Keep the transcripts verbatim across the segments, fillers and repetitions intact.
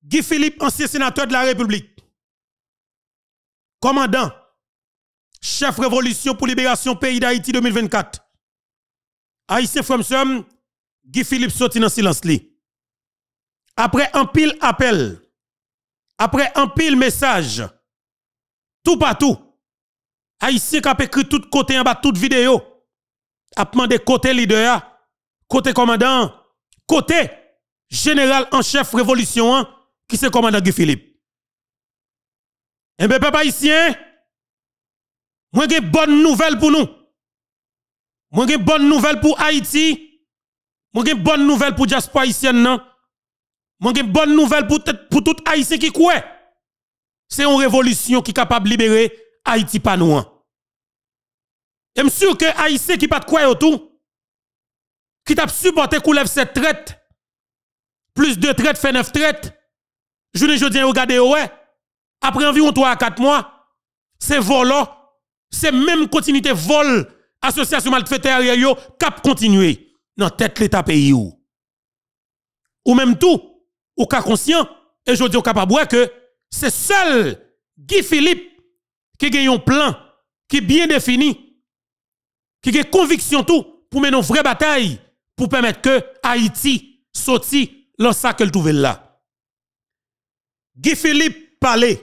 Guy Philippe, ancien sénateur de la République, commandant, chef révolution pour libération pays d'Haïti deux mille vingt-quatre. Haïtien Fromsum, Guy Philippe sorti dans silence li. Après un pile appel, après un pile message, tout partout, Haïtien qui a écrit tout côté en bas, toute vidéo, a demandé côté leader, côté commandant, côté général en chef révolution, qui c'est commandant Guy Philippe. Eh bien, peuple haïtien, moi j'ai bonne nouvelle pour nous. Moi j'ai bonne nouvelle pour Haïti. Moi j'ai bonne nouvelle pour diaspora haïtienne non. Moi j'ai bonne nouvelle pour pour tout haïtien qui croit. C'est une révolution qui est capable de libérer Haïti pas nous. Et je suis sûr que haïtien qui pas de croire tout, qui t'a supporté qu'on lève cette traite, plus de traite fait neuf traites. Je ne dis pas regardez ouais. Après environ trois à quatre mois, c'est volant, c'est même continuité vol, association malfaiteurs yo cap continuer dans tête l'état pays ou. Ou même tout, ou cas conscient et je dis au capable que c'est seul Guy Philippe qui a un plan qui est bien défini, qui a conviction tout pour mener une vraie bataille pour permettre que Haïti sorti dans ça qu'elle trouve là. Guy Philippe parlait.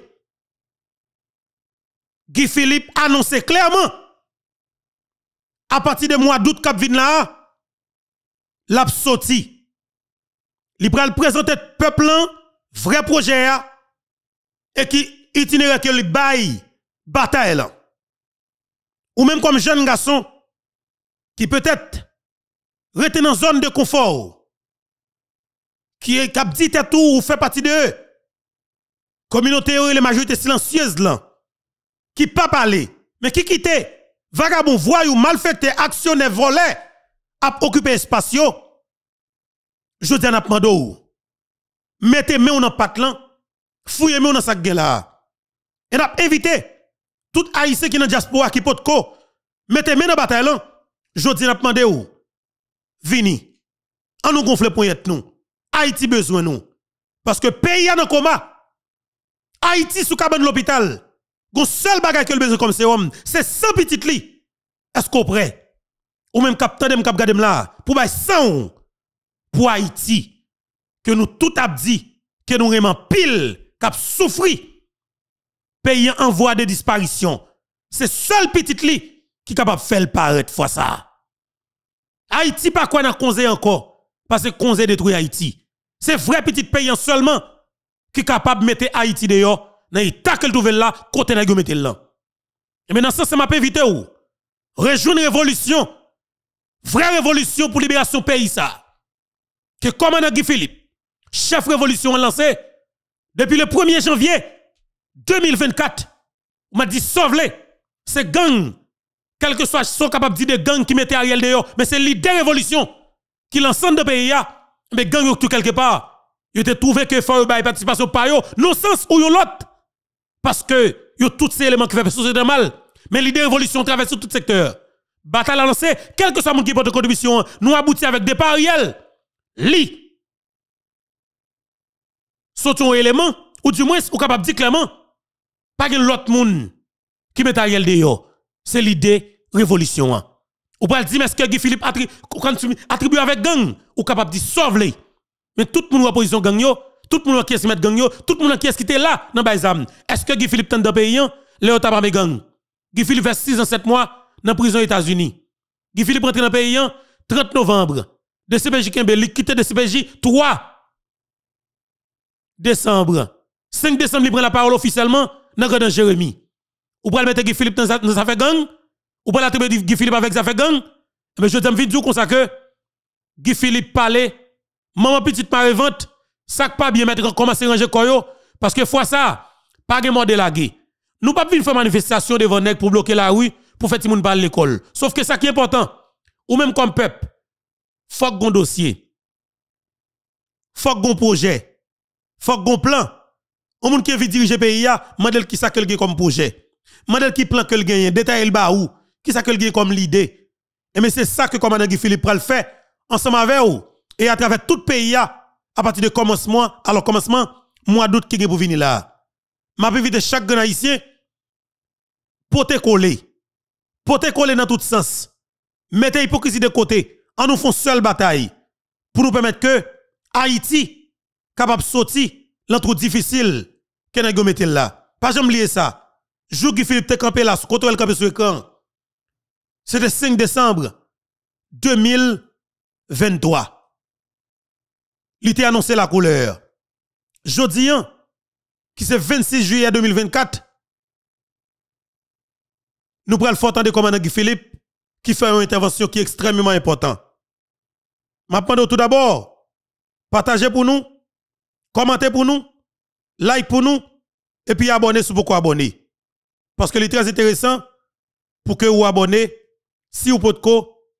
Guy Philippe annonçait clairement à partir de mois d'août cap vin là l'a sorti. Il pral présenter peuple vrai projet et qui itinéraire que li bail bataille là. Ou même comme jeune garçon qui peut-être rete dans zone de confort qui est cap dit tout ou fait partie de eux. Communauté et les majorités silencieuses là qui pas parler mais qui quitte vagabond voyou malfaiteur actionnaire volé a occupé espace yo. Je dis à n'apmando mettez main dans patte là fouillez main dans sac gen là et n'a évité tout haïtien qui dans diaspora qui pot ko mettez main dans bataille là. Je dis n'a demandé ou vini on nous gonfle poignet nous Haïti besoin nous parce que pays a dans coma. Haïti sous cabane l'hôpital. Gon seul bagage que le besoin comme c'est homme, c'est cent petites li. Est-ce qu'on prêt? Ou même cap tande cap gade là pour bay cent pour Haïti que nous tout a dit que nous vraiment pile cap souffri. Pays en voie de disparition. C'est seul petite li qui capable faire paraître fois ça. Haïti pas quoi n'a cause encore parce que cause détruit Haïti. C'est vrai petit pays seulement qui est capable de mettre Haïti dehors, dans l'état qu'elle trouve là, côté n'a mettre là. Et maintenant, ça, c'est ma éviter où? Rejoindre une révolution, vraie révolution pour libération pays, ça. Que commandant Guy Philippe, chef révolution lancé, depuis le premier janvier deux mille vingt-quatre, on m'a dit sauve-les. C'est gang, quel que soit, sont capables de dire des gangs qui mettent Ariel dehors, mais c'est l'idée révolution qui l'ensemble de pays, mais gang tout quelque part. Yo te trouvé que faut ba participation par yo non sens ou yon l'autre parce que yo tous ces éléments qui fait société mal mais l'idée révolution traverse tout secteur bataille à lancer quel que soit mon qui porte contribution nous aboutit avec des pariels li sortons élément ou du moins ou capable dire clairement pas que l'autre monde qui met Ariel dehors c'est l'idée révolution ou pas dire mais est-ce que Guy Philippe attribue avec gang ou capable dire sauve-les. Mais tout le monde en position gang yo, tout le monde qui est mettre gang yo, tout le monde qui est qui était là dans Baïzam. Est-ce que Guy Philippe tente dans pays Léo t'a pas mes gang. Guy Philippe fait six ans sept mois dans prison aux États-Unis. Guy Philippe rentre dans pays trente novembre. De C P J Kembe li quitte de C P J trois décembre. cinq décembre il prend la parole officiellement dans Grand Jérémy. Ou pral mettre Guy Philippe dans sa fait gang ou pral attribuer Guy Philippe avec sa fait gang. Mais je t'aime vidéo comme ça que Guy Philippe parlait maman petite marée vente, ça pas bien mettre commencer ranger koyo parce que fois ça, pas de mode la guerre. Nous pas venir faire manifestation devant nèg pour bloquer la rue pour faire ti moun parler l'école. Sauf que ça qui est important, ou même comme peuple, faut gon dossier. Faut gon projet. Faut gon plan. On moun qui veut diriger pays a, mandel qui ça qu'elle gagne comme projet. Mandel qui plan qu'elle gagne, détail le ba ou, qui ça qu'elle gagne comme l'idée. Et mais c'est ça que commandant Guy Philippe pral fait ensemble avec vous. Et à travers tout le pays, à partir de commencement, alors commencement, mois d'août qui est pour venir là. M'a invité chaque grand haïtien pote coller. Pote coller dans tout sens. Mettez hypocrisie de côté. En nous font seule bataille pour nous permettre que Haïti capable de sortir l'entrou difficile que nous mettons là. Pas jamais oublier ça. Jour qui Philippe te campé là, côté elle campé sur l'écran. C'était cinq décembre deux mille vingt-trois. Il était annoncé la couleur. Jodi an, qui c'est vingt-six juillet deux mille vingt-quatre, nous prenons le fort temps de commandant Guy Philippe qui fait une intervention qui est extrêmement importante. Je demande tout d'abord, partagez pour nous, commentez pour nous, like pour nous, et puis abonnez si vous pouvez abonner. Parce que c'est très intéressant pour que vous abonnez, si vous pouvez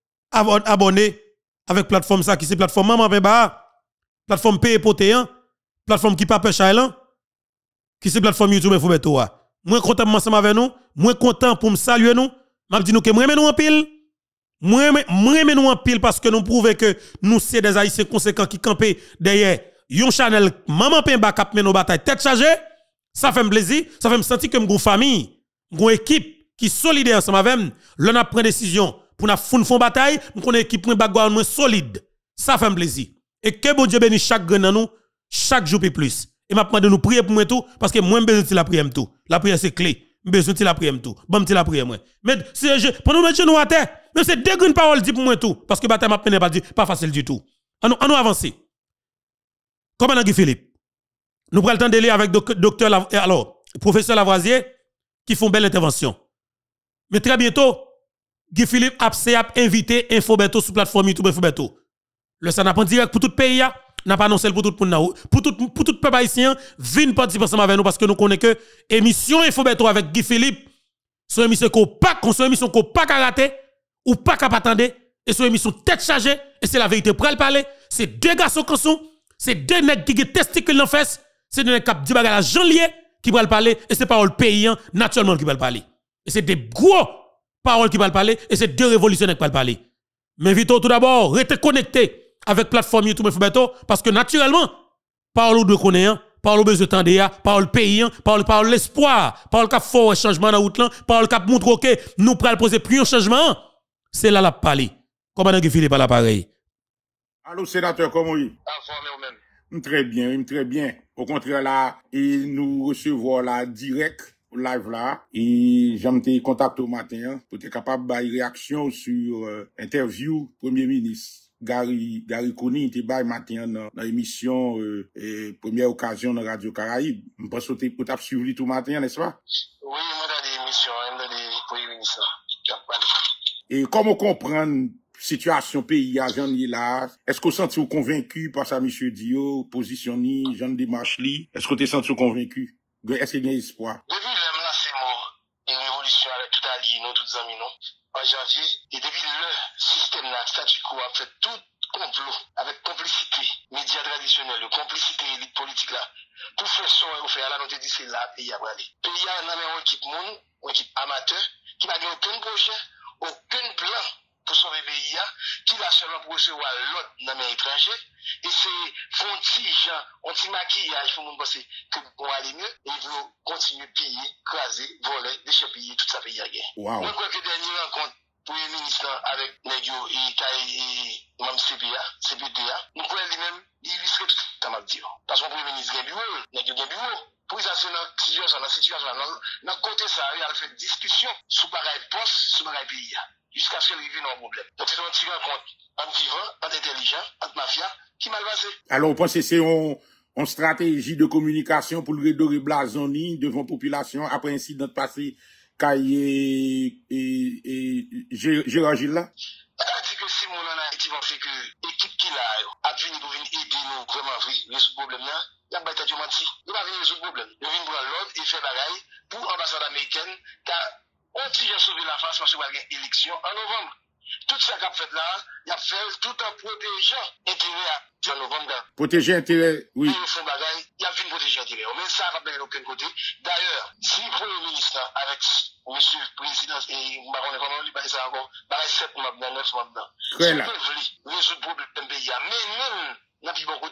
abonner avec plateforme ça, qui c'est plateforme Maman Pemba, plateforme P Potéan, plateforme qui pape Chailan, qui c'est plateforme YouTube Infobeto. Moi content ensemble avec nous, moi content pour me saluer nous, m'a dit nous que moi nous en pile. Moi moi nous en pile parce que nous prouvons que nous c'est des haïtiens conséquents qui campent derrière yon channel Maman Pemba cap men nos bataille tête chargée. Ça fait me plaisir, ça fait me sentir que m'gon famille, m'gon équipe qui solidaire ensemble avec nous, l'on a pris décision pour na fond fond bataille, m'gon équipe moins background moins solide. Ça fait me plaisir. Et que bon Dieu bénisse chaque grand nous chaque jour plus. Et m'a demandé de nous prier pour moi tout parce que moi besoin de la prière tout. La prière c'est clé. Besoin de la prière tout. Bon petit la prière moi. Mais si je pendant mettre genou à terre, mais c'est deux grandes paroles dit pour moi tout parce que bataille m'a peine pas dit pas facile du tout. On nous, nous avancer. Commandant Guy Philippe. Nous prenons le temps de lire avec docteur Lav alors professeur Lavoisier qui font belle intervention. Mais très bientôt Guy Philippe a invité Infobeto sur plateforme YouTube Infobeto. Le ça n'a pas direct pour tout le pays n'a pas annoncé pour tout pour nous pour tout pour tout peuple haïtien vienne participer ensemble avec nous parce que nous connaissons que émission Infobeto avec Guy Philippe son émission qu'on pas son émission qu'on pas rater ou pas qu'à attendre et son émission tête chargée et c'est la vérité pour le parler c'est deux garçons qui sont c'est deux nègres qui testicules dans fesse c'est deux nègres qui dit bagarre Jean lié qui va parler et c'est parole paysan naturellement qui va parler et c'est des gros paroles qui va parler et c'est deux révolutionnaires qui va parler mais vite tout d'abord restez connectés avec plateforme YouTube Infobeto parce que naturellement parole de connaître parole besoin de temps parole paysan parole parole l'espoir parole qui fait changement dans route là parole qui montre que nous pral poser plus un changement c'est là la parler commandant Guy Philippe à l'appareil. Allô sénateur comment est très bien très bien au contraire là et nous recevons la direct live là et j'aime te contacter au matin pour être capable de réaction sur euh, interview premier ministre Gary Gary Koni était bail matin dans l'émission euh, et première occasion dans Radio Caraïbe. Je pense que tu as suivi tout matin, n'est-ce pas? Oui, moi dans l'émission, dans les premiers ministres. Et comment comprendre situation pays à Jean là? Est-ce que vous sentez convaincu par ça, monsieur Dio, positionné, Jean démarche li? Est-ce que vous sentez convaincu? Est-ce qu'il y a espoir? Depuis l'homme là, c'est mort. Une révolution avec tout allié, nous, tous amis, non? En janvier, et depuis le système là, statu quo a fait tout complot avec complicité, médias traditionnels, complicité élite politique là, pour faire ça, on fait là, on te dit c'est là, pays à aller. Pays à une équipe monde, une équipe amateur, qui n'a aucun projet, aucun plan pour sauver le pays, qui l'a seulement pour recevoir l'autre dans les étrangers, et c'est fonti, genre, on t'y maquillage pour nous penser que pour aller mieux, et ils vont continuer à piller, craser, voler, déchapiller tout ça pays à guerre. Wow. Moi, je crois que dernière rencontre, Premier ministre avec Negio et même C P A, C P T A, nous croyons lui-même, il illustre tout ça, m'a dit. Parce que le Premier ministre a bureau, Negio a bureau. Pour ça, c'est dans la situation, dans la situation, dans le côté ça, il a fait discussion sur pareil poste, sur pareil pays, jusqu'à ce qu'il arrive dans un problème. Donc, c'est un petit rencontre entre vivant, entre intelligent, entre mafia, qui mal passé. Alors, vous pensez que c'est une, une stratégie de communication pour le redorer blasoni devant la population après incident passé? Caillé et, et, Gérard Gilles là? On dit que si mon en Haïti pense que l'équipe qui l'a a venu pour venir aider nous vraiment résoudre le problème là, il y a pas de menti. Il va venir résoudre le problème. Il vient prendre l'ordre et faire bagaille pour l'ambassade américaine car on dit j'ai sauvé la face parce qu'il va y avoir une élection en novembre. Tout ça qu'a fait là, il a fait tout en protégeant l'intérêt en novembre. Protéger l'intérêt, oui. Il fait bagaille, il a vu protéger l'intérêt. Mais ça va bien de aucun côté. D'ailleurs, si le Premier ministre avec monsieur le président et Baron comment lui parle ça encore, bagaille sept mois dedans, neuf mois dedans. Très là. Si vous voulez résoudre le problème pays, mais même, n'a plus bon côté,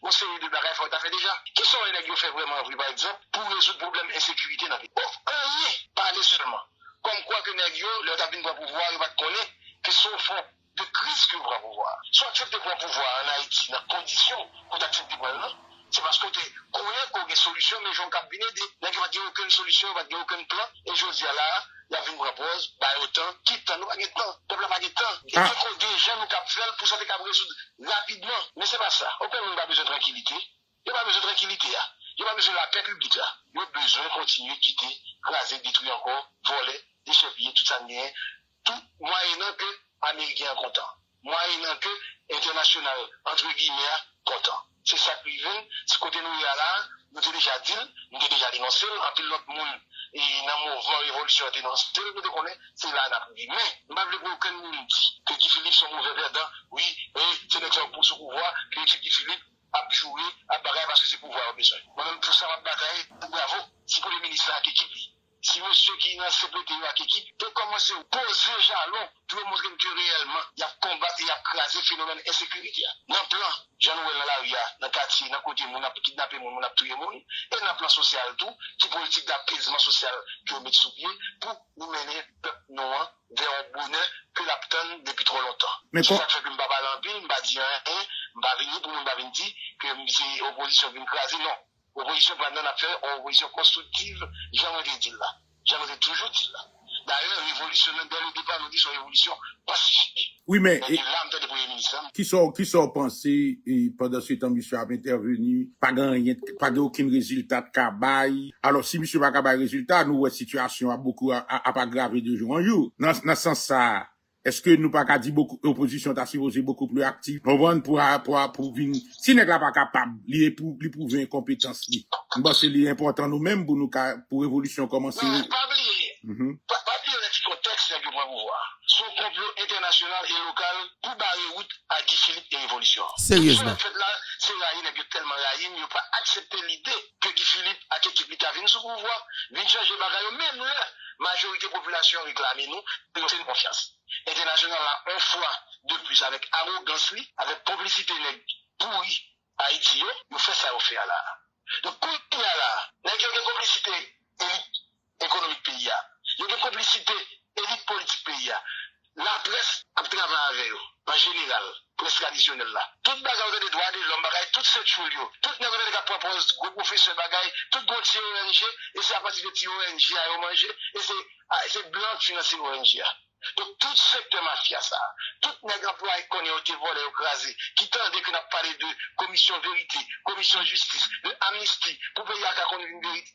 On série de bagages faut faire déjà. Qui sont les nègres qui fait vraiment par exemple pour résoudre le problème d'insécurité dans le pays? Rien, parler seulement. Comme quoi que nègres, leur tapine pour pouvoir, ils vont connaître que son fond de crise que vous avez pouvoir. Soit accepter pour pouvoir en Haïti, dans condition qu'on accepte pour non. C'est parce que tu connais qu'on a des solutions, mais j'en cabinet des nègres qui n'ont aucune solution, ils n'ont aucun plan. Et je dis là, il y a une propose, bah autant, quitte nous pas de temps, peuple pas de temps. Il faut qu'on déjà nous cap faire pour ça que résoudre rapidement. Mais c'est pas ça. Aucun monde n'a besoin de tranquillité. Il n'y a pas besoin de tranquillité là. Il n'y a pas besoin de la paix publique là. Il y a besoin de continuer, quitter, raser, détruire encore, voler, déchepiller, tout ça bien. Tout moyennant que Américain content. Moyennant que international, entre guillemets, content. C'est ça qui vient. Ce côté nous là, nous avons déjà dit, nous avons déjà dénoncé, en pile l'autre monde, et dans le mouvement révolution dénoncé, nous connaissons, c'est là, nous avons dit. Mais, nous n'avons pas aucun monde dit que Guy Philippe sont mauvais perdants. Oui, c'est l'exemple pour ce pouvoir, que Guy Philippe a joué, a bagaille parce que c'est pouvoir au besoin. Moi-même, pour ça, ma bagaille, bravo, si pour le ministre à l'équipe, si monsieur qui n'a pas été à l'équipe peut commencer à poser jalon pour montrer que réellement, il y a combattu, il y a crasé le phénomène d'insécurité. Dans le plan, Jean-Noël dans la rue, dans le quartier, dans le côté, on a kidnappé, on a tué, et dans le plan social, tout, qui politique d'apaisement social que met sous pied pour nous mener le peuple noir vers un bonheur que l'abtonne depuis trop longtemps. C'est ça que fait que je ne vais pas l'empile, je ne vais pas dire rien, je ne vais pas venir pour nous dire que c'est l'opposition qui me crase, non. Opposition pendant la fait, opposition constructive, j'en ai dit là. J'en ai toujours dit là. D'ailleurs, révolution, dès le départ, nous dit sur révolution pacifique. Oui, mais. Et là, on de premier ministre. Qui sont, qui sont pensés, et pendant ce temps, monsieur a intervenu, pas gagné, pas de aucun résultat de cabaye. Alors, si monsieur pas cabaye résultat, nous, la situation a beaucoup, a, a, a pas aggravé de jour en jour. Dans, dans ce sens, ça, est-ce que nous pas qu'à dire beaucoup, l'opposition t'a supposé beaucoup plus active? Pour pour, pour, pour venir, si n'est pas capable, lui, pour, lui prouver incompétence, lui. Bah, c'est important nous-mêmes pour nous, pour révolution commencer. Non, pas oublier. Mm-hmm. Pas, pas oublier le contexte que vous pouvez voir. Son complot international et local pour barrer route à Guy Philippe et révolution. Sérieusement. En fait, là, c'est raïn, il y a tellement raïn, il n'y a pas accepté l'idée que Guy Philippe a quelque chose qui vient sous pouvoir, vient changer bagaille, même là, majorité population réclame nous, nous c'est une confiance. International là, un fois de plus, avec arrogance, avec publicité pourrie, Haïti, nous fait ça au fait là. Donc, quand il y a là, il y a une complicité élite économique pays, il y a une complicité élite politique pays, la presse a travaillé avec eux, en général, presse traditionnelle là. Toute bagarre des droits de l'homme, bagaille, toute cette chose, toute les gens qui proposent, gros professeurs bagaille, tout gros petit O N G, et c'est à partir de petit O N G à manger, et c'est blanc qui finance O N G. Donc, tout secteur mafia, ça, tout les employés qu'on a été volés, écrasés, qui tendait que nous parlé de commission vérité, commission justice, de amnistie, pour payer à qu'on ait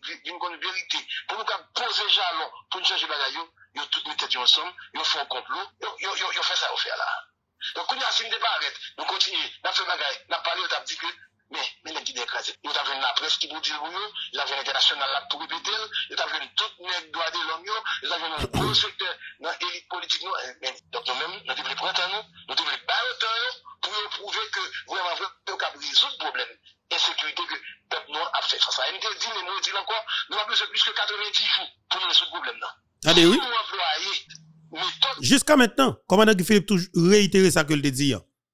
une vérité, pour nous poser jalon, pour nous changer bagaille, ils ont tout mis tête ensemble, ils font un complot, ils ont fait ça au fait là. Donc, quand nous avons fini de paraître, nous continuons, nous faisons bagaille, nous parlons, nous avons dit que, mais, mais les guides écrasés. Nous avons la presse qui vous dit le nous, nous avons l'international là pour répéter, nous avons tout les droits de l'homme, nous avons un gros secteur dans l'élite politique, nous, donc nous-mêmes, nous devons prendre nous, nous devons battre temps pour prouver que vraiment, nous avons résoudre le problème d'insécurité que le peuple noir a fait face à. M T dit, mais nous dit encore, nous avons besoin de plus que quatre-vingt-dix jours pour nous résoudre le problème là. Allez, oui. Nous employés, jusqu'à maintenant, commandant Guy Philippe toujours réitéré ça que le dit.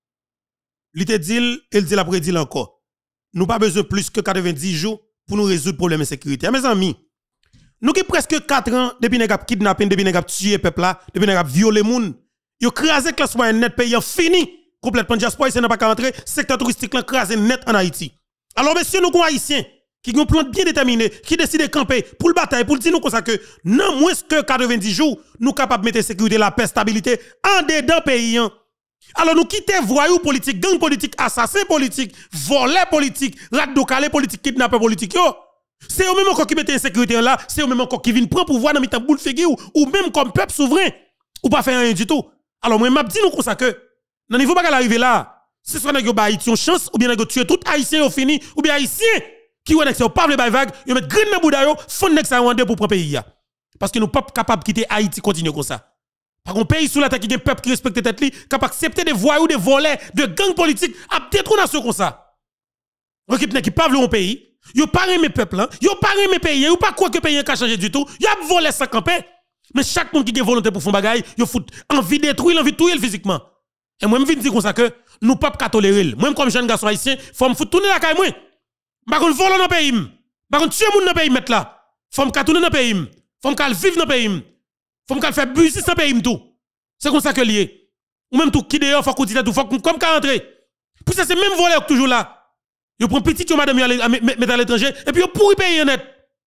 Il te dit, il dit l'après dit encore. Nous pas besoin plus que quatre-vingt-dix jours pour nous résoudre le problème de sécurité. Mes amis, nous qui presque quatre ans depuis nous avons kidnappé, depuis nous avons tué peuple là, depuis nous avons violé les gens, nous avons crasé la classe moyenne net pays fini complètement diaspora, c'est n'a pas qu'à rentrer, secteur touristique là crasé net en Haïti. Alors messieurs nous haïtiens qui ont un plan bien déterminé, qui décident de camper pour le bataille, pour dire nous comme ça que non moins que quatre-vingt-dix jours, nous capables de mettre sécurité, la paix, stabilité en dedans pays. Alors nous quittons voyous politiques, gang politique, assassin politique, voleur politique, radicalé politique, kidnappeur politique. C'est eux même encore qui mettent insécurité là, c'est eux même encore qui viennent prendre pouvoir dans mitan boule figure ou, ou même comme peuple souverain ou pas faire rien du tout. Alors moi m'a dit nous comme ça que dans niveau pas arriver là, c'est soit nèg yo ba Haïti une chance ou bien nèg tuer tout haïtien yo fini ou bien haïtien qui ouais nèg c'est pas le bail vague, yo mettre green dans bouda yo, fond nèg ça rwandais pour prendre pays. Parce que nous pas capable de quitter Haïti continuer comme ça. Par contre, pays sous la tête qui a un peuple qui respecte tête li, capable d'accepter des voyous, des volets, de gangs politiques, à détruire nation comme ça. Donc, qui qui pas un pays, yo pas aimer peuple là, yo pas aimer pays, yo pas quoi que pays a changé du tout, yo a volé ça camper. Mais chaque monde qui a volonté pour faire bagaille, yo fout envie de détruire, envie de tuer physiquement. Et moi, je viens dire comme ça que nous pas qu'à tolérer. Moi comme jeune garçon haïtien, faut me foutre tourner la caille moi. Pas qu'on vole dans pays, pas qu'on tue moun dans pays mettre là. Faut me qu'à tourner dans pays, faut me qu'à vivre dans pays. Faut me qu'à faire business dans pays tout. C'est comme ça que lié. Ou même tout qui dehors faut qu'on dit tout, faut comme qu'à rentrer. Puis ça c'est même voleur toujours là. Yo prend petit yo madame mettre à l'étranger et puis yo pourri pays net.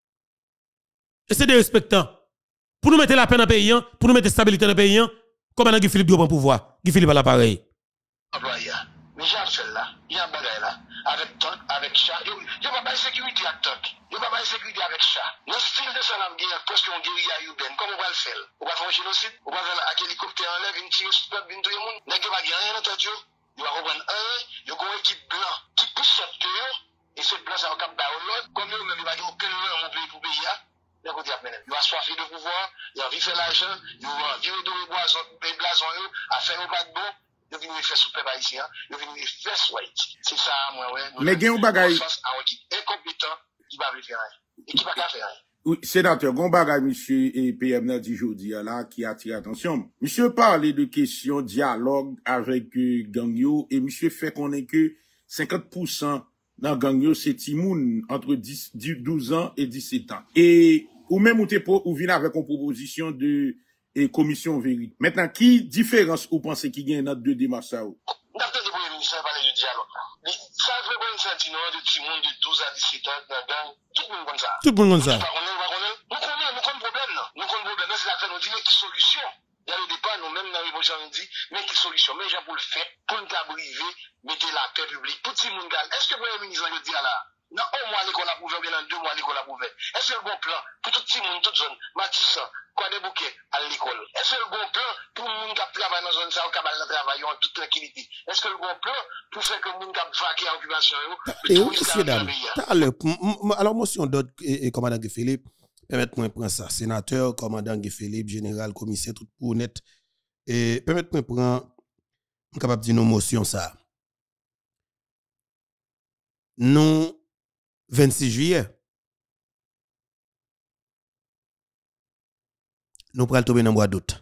Et c'est des respectants. Pour nous mettre la paix dans le pays, pour nous mettre la stabilité dans le pays, comment Guy Philippe doit prendre pouvoir? Guy Philippe a l'appareil. Mais j'ai fait là, il y a un bagage là, avec tank, avec chat. Il n'y a pas de sécurité avec tank. Il n'y a pas de sécurité avec chat. Dans ce style de ça, on a presque un guérilla urbaine. Comment on va le faire? On va faire un génocide? On va faire un hélicoptère en l'air, une tirer sur le peuple, une tout le monde. Il n'y a pas rien dans tête. Il va reprendre un, il y a une équipe blanc qui pousse cette queue, et ce blanc, ça va cap barrer l'autre. Comme nous, il va dire aucun lien dans mon pays pour payer. Il va soifer de pouvoir, il va vivre l'argent, il va vivre de les blasons, à faire un backbone. Il va venir faire sous le peuple haïtien, il va venir faire sous Haïti. C'est ça, moi, ouais. Mais il y a un bagage. Un équipe incompétent qui va faire rien. Et qui va pas faire rien. Oui, sénateur, gon bagay, monsieur, et P M Nadi Jodi, là, qui attire attention. Monsieur parlait de questions dialogue avec euh, Gangyo, et monsieur fait qu'on est que cinquante pour cent dans Gangyo, c'est Timoun, entre dix, douze ans et dix-sept ans. Et, ou même, ou t'es pour, ou vient avec une proposition de, et commission vérité. Maintenant, qui différence ou pensez qu'il y a notre deux démarches ça? D'après le premier ministre, parler de dialogue. Ça fait pas une sentiment de Timoun de douze à dix-sept ans dans gang. Tout le monde comme ça. Tout le monde comme ça. Nous connaissons, nous connaissons problème, non. Nous connaissons problème, c'est la fait nous dire qui solution. Il y a le départ, nous même dans l'évolution, on dit, mais qui solution. Mais j'ai pour le faire, pour nous briver, mettez la paix publique. Pour tout le monde, est-ce que le premier ministre veut dire là? Non, un mois l'école a prouvé, ou bien dans deux mois l'école a prouvé. Est-ce que le bon plan pour tout le monde, toute zone, Matissan, quoi des bouquets à l'école? Est-ce que le bon plan pour le monde qui travaille dans une zone, ça, qui travaille en toute tranquillité? Est-ce que le bon plan pour faire que le monde qui vaqué à l'occupation, et oui, c'est d'accord. Alors, motion d'autres, et commandant Guy Philippe, permettez-moi de prendre ça. Sénateur, commandant Guy Philippe, général, commissaire, tout pour net. Et permettez-moi de prendre, je capable de dire nos motions ça. Nous, vingt-six juillet, nous prenons tomber dans le mois d'août.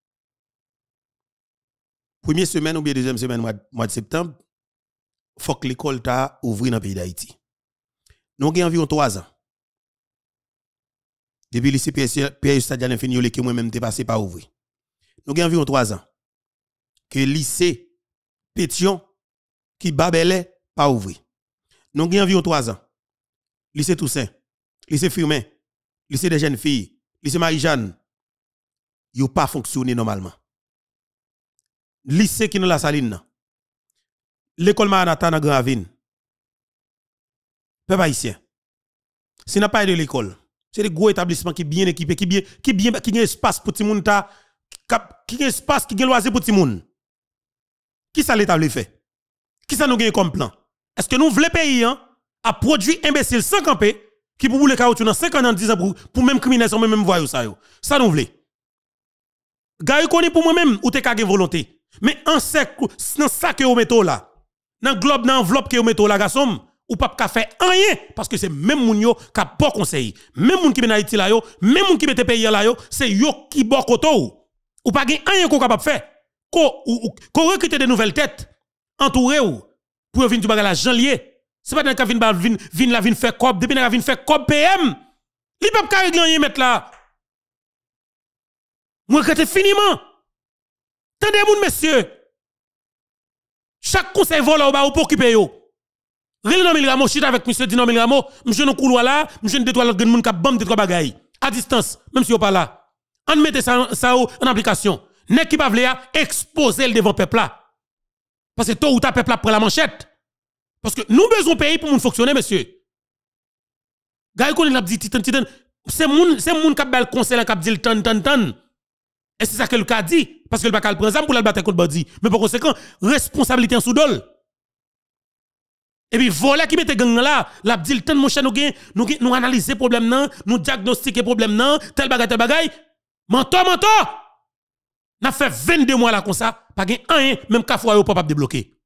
Première semaine ou bien deuxième semaine, mois de septembre, il faut que l'école t'a ouvert dans le pays d'Haïti. Nous avons environ trois ans. Depuis le lycée Pierre Stadial Infini, qui moi-même t'ai passé par ouvrir. Nous avons environ trois ans. Que le lycée Pétion, qui Babelais, pas ouvert. Nous avons environ trois ans. Lycée Toussaint, lycée Firmin, lycée des jeunes filles, lycée Marie-Jeanne, yo pas fonctionné normalement. Lycée qui nous la saline, l'école Maranatha dans Grand Ravine. Peuple haïtien. Ce n'est pas de l'école. C'est des gros établissements qui bien équipés, qui bien qui bien qui ont espace pour tout le monde ta qui ont espace qui ont loisir pour tout le monde. Qui ça l'État veut faire? Qui ça nous gagne comme plan? Est-ce que nous voulons pays hein, à produire imbécile sans camper qui pour le caoutchouc dans cinquante ans dix ans pour, pour même criminel sans même voyou ça yo. Ça nous voulons. Gars connaît pour moi-même ou te kage volonté. Mais en sec dans ça que vous mettez là. Dans globe dans enveloppe que vous mettez là garçon ou pas ka faire rien parce que c'est même moun yo qui a bon conseil. Même moun qui ben Haïti là yo, même moun qui mette pays là yo, c'est yo qui bon koto ou pas gen rien qu'on capable faire. Ko ko recruter de nouvelles têtes entouré ou pour venir du bagage la janvier. C'est pas dans ka vinn ba vinn vinn la vinn faire cop depuis la vinn faire cop P M. Li pas ka régler rien mettre là. Moi regrette finiment. Tendez moun messieurs. Chaque conseil voleur ba ou pour occuper yo. Rele nan mille Ramo, chite avec monsieur Dino mille Ramo, monsieur nou couloir là, monsieur deux trois l'autre moun ka bam deux trois bagaille à distance, même si yo pas là. On mette ça ça en application. Nek qui pa vle a exposer le devant peuple là. Parce que tôt ou ta peuple là prend la manchette. Parce que nous besoin pays pour moun fonctionner monsieur. Gay kon l'a dit titan titan, c'est moun c'est moun ka bel conseil la ka dit tan tan tan. Et c'est ça que le cas dit parce que le pas ka prendre pour la battre contre bandi, mais par conséquent responsabilité en soudol. Et puis voler qui mette gang là, la dit le temps mon cher nous nous nous analyser problème nan, nous diagnostiquer problème nan, tel bagay tel bagay. Mentor mentor. N'a fait vingt-deux mois là comme ça, pas gen rien même ka fois yo pas débloquer.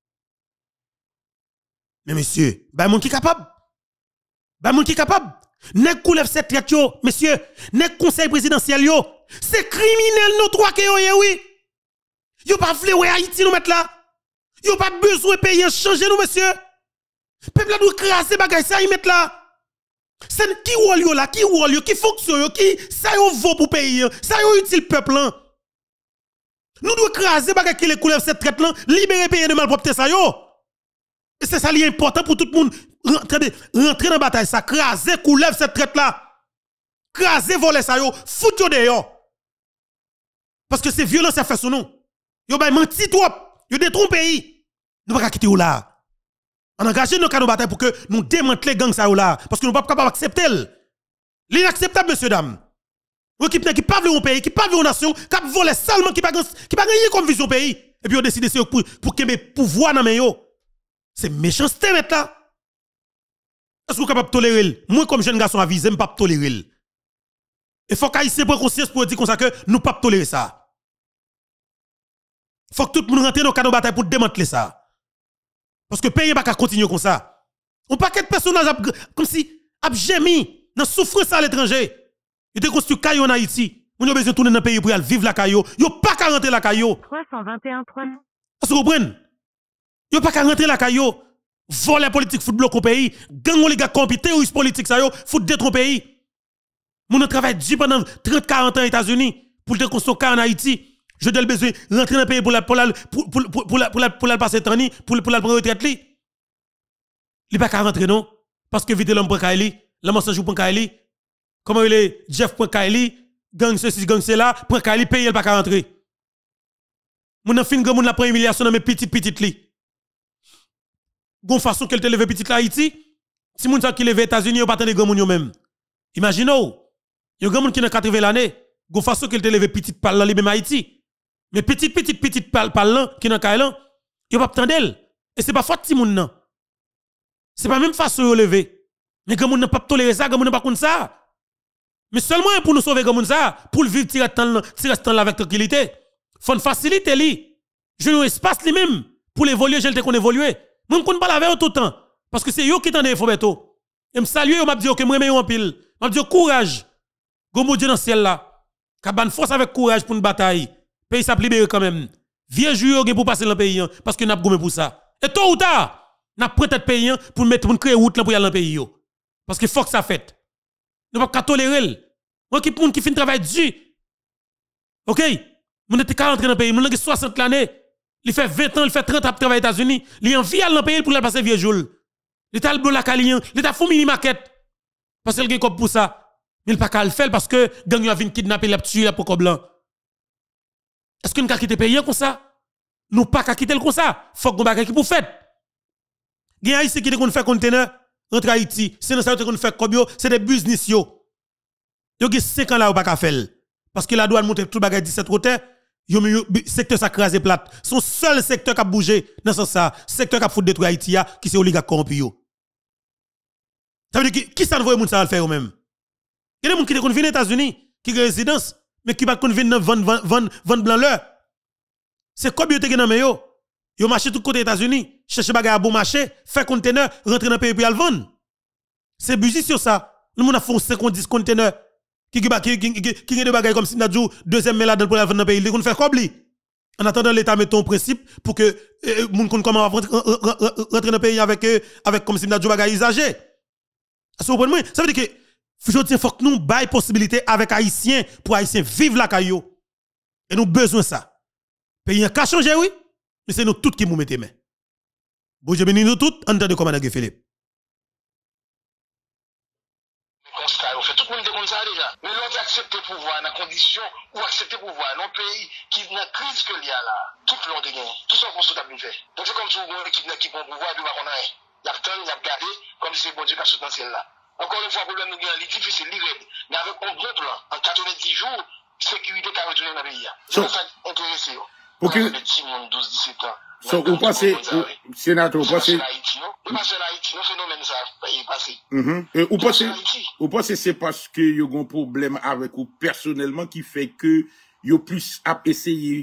Mais monsieur, ba moun qui capable. Ba moun qui capable. Nek koulève cette traite yo, monsieur, nek conseil présidentiel yo, c'est criminel nous trois que yo oui. Yo pas vle ouais Haïti nous mettre là. Yo pas besoin de payer changer nous monsieur. Peuple doit craser bagay ça y mettre là. C'est qui rôle yo là, qui rôle yo, qui fonction yo, qui ça yo vaut pour payer, ça yo utile peuple là. Nous devons craser bagay qui les couleurs cette traite là, libérer pays de malpropreté ça yo. Et c'est ça li important pour tout le monde rentrer rentrer dans la bataille ça, craser couleur cette traite là. Craser voler ça yo, foutre yo dehors. Parce que c'est violence ça fait sur nous. Yo bay menti trop, yo détruit pays. Nous pas quitter là. On engage nos canaux de bataille pour que nous démantelions les gangs ça là parce que nous ne sommes pas capables d'accepter. L'inacceptable monsieur dame. Ou qui qui pas veut un pays, qui pas veut une nation, qui vole seulement qui pas qui pas gagner comme vision pays et puis on décide c'est pour pour que mes pouvoirs dans main yo. C'est méchanceté maintenant. Est-ce que vous capable tolérer? Moi comme jeune garçon avisé, je pas tolérer. Il faut qu'Haïtien prenne conscience pour dire comme ça que nous pas tolérer ça. Faut que tout le monde rentre dans le cadre de bataille pour démanteler ça. Parce que le pays n'est pas qu'à continuer comme ça. On paquet de personnages comme si a gémi dans souffrance à l'étranger. Il était construit caillou en Haïti. On a besoin de tourner dans le pays pour aller vivre la caillou. Yo pas qu'à rentrer la caillou. trois cent vingt et un trois. Est-ce que vous comprenez? Yo pas qu'à rentrer la caillou. Voler politique foot bloc au pays, gang oligarque corrompu, terroriste politique ça yo, foot détruire pays. Mon travail dur pendant trente quarante ans aux États-Unis pour te construire en Haïti. Je dois besoin de rentrer dans le pays pour la pour la pour pour pour la pour la pour la passer tani pour pour la prendre retraite li. Il pas qu'à rentrer non parce que vite l'homme prend Kaili, l'homme sans joue prend Kaili. Comment il est Jeff prend Kaili, gang ceci gang cela, prend Kaili paye il pas qu'à rentrer. Mon en fin grand moun la prend humiliation dans mes petites petites li. Gon façon qu'elle te leve petite la Haïti, si moun sa qui leve États-Unis, yo pas tande grand moun yo même. Imaginez yo grand moun qui dans quatre-vingts l'année, gon façon qu'elle te leve petite pal li même Haïti. Mais petite, petite, petite pal là, qui dans Kailan, il n'y a pas de d'elle. Et c'est pas faute si moun nan. C'est pas même façon de lever. Mais grand moun n'a pas toléré ça, grand moun n'a pas contre ça. Mais seulement pour nous sauver grand moun ça, pour le vivre tirer temps tirer temps avec tranquillité. Faut faciliter li. Je nous espace li même pour l'évoluer, je le qu'on évoluer. Même qu'on pas avec tout le temps parce que c'est yo qui tande Fobeto. Et me saluer, m'a dit OK, moi me en pile. M'a dit courage. Gomo Dieu dans ciel là. Ka ban force avec courage pour une bataille. Pays ça libéré quand même. Vieux joueur pour passer dans le pays parce que n'a pas gommé pour ça. Et tôt ou tard, n'a prêté le pays pour mettre pour créer route pour y aller dans le pays parce que faut que ça fait. Nous pas tolérer. Moi qui pour qui fin travail dur. OK, mon était quarante dans le pays, mon a soixante l'année. Il fait vingt ans, il fait trente ans pour travailler aux États-Unis, il envie aller dans le pays pour la passer vieux jour. L'état le la calian, l'état fou mini maquette. Parce qu'il gagne pour ça. Mais il pas qu'à le faire parce que gang a vinn kidnapper la tuer la poko blanc. Est-ce que nous avons quitté le pays comme ça? Nous pas qu'à quitter le comme ça. Faut qu'on bagay qui pour faire. Il y a ici qui qu'on fait conteneur entre Haïti, c'est dans ça qu'on fait comme yo, c'est des business yo. Yo qui cinq ans là ou pas qu'à faire. Parce que la douane monte tout bagay dix-sept côté, yo secteur ça crasé plate. Son seul secteur qui a bougé dans ce ça, secteur qui a foutu détruire Haïti qui c'est oligarque corrompu yo. Ça veut dire qui qui ça envoie moun ça le faire eux même. Il y a des gens qui sont venus aux États-Unis qui ont résidence mais qui va qu'on vienne dans vendre vendre vendre blanc leur. C'est quoi bio te gen nan men yo? Yo marché tout côté États-Unis, chercher bagay à bon marché, faire conteneur, rentrer dans le pays pour le vendre. C'est business sur ça. Nous moun a fait cinquante dix conteneurs qui qui qui qui qui des bagay comme si n'a jou deuxième mai là pour la vendre dans le pays, qu'on fait cobli. En attendant l'état met ton principe pour que moun kon comment rentrer dans le pays avec avec comme si n'a jou bagay usagé. Ça veut dire que il faut que nous baille possibilité avec Haïtiens pour Haïtiens vivre la caillou. Et nous besoin ça. Pays a changé oui, mais c'est nous tous qui nous mettons main. Bon Dieu béni nous tous, entendez comment on Philippe. On fait tout le monde comme ça déjà. Mais l'on accepte le pouvoir dans condition ou accepter le pouvoir dans un pays qui est dans la crise que il y a là. Tout le monde est gagné. Tout ça pour ce que tu fait. Donc c'est comme si vous avez qui qui prend le pouvoir et vous n'avez il y a tant, il y a gardé comme si c'est bon Dieu qui a sauté dans le ciel là. Encore une fois, le problème nous gagne, il est difficile, il est mais avec un bon plan, en quatre-vingt-dix jours, sécurité qui a retourné dans le pays. C'est ça intéressé. Ok. Les petits monde douze dix-sept ans. So, vous pensez, sénateur, vous pensez. Vous pensez l'Haïti, non, phénomène ça, il est passé. Et vous pensez, vous pensez c'est parce que y a un problème avec vous personnellement qui fait que y a plus à essayer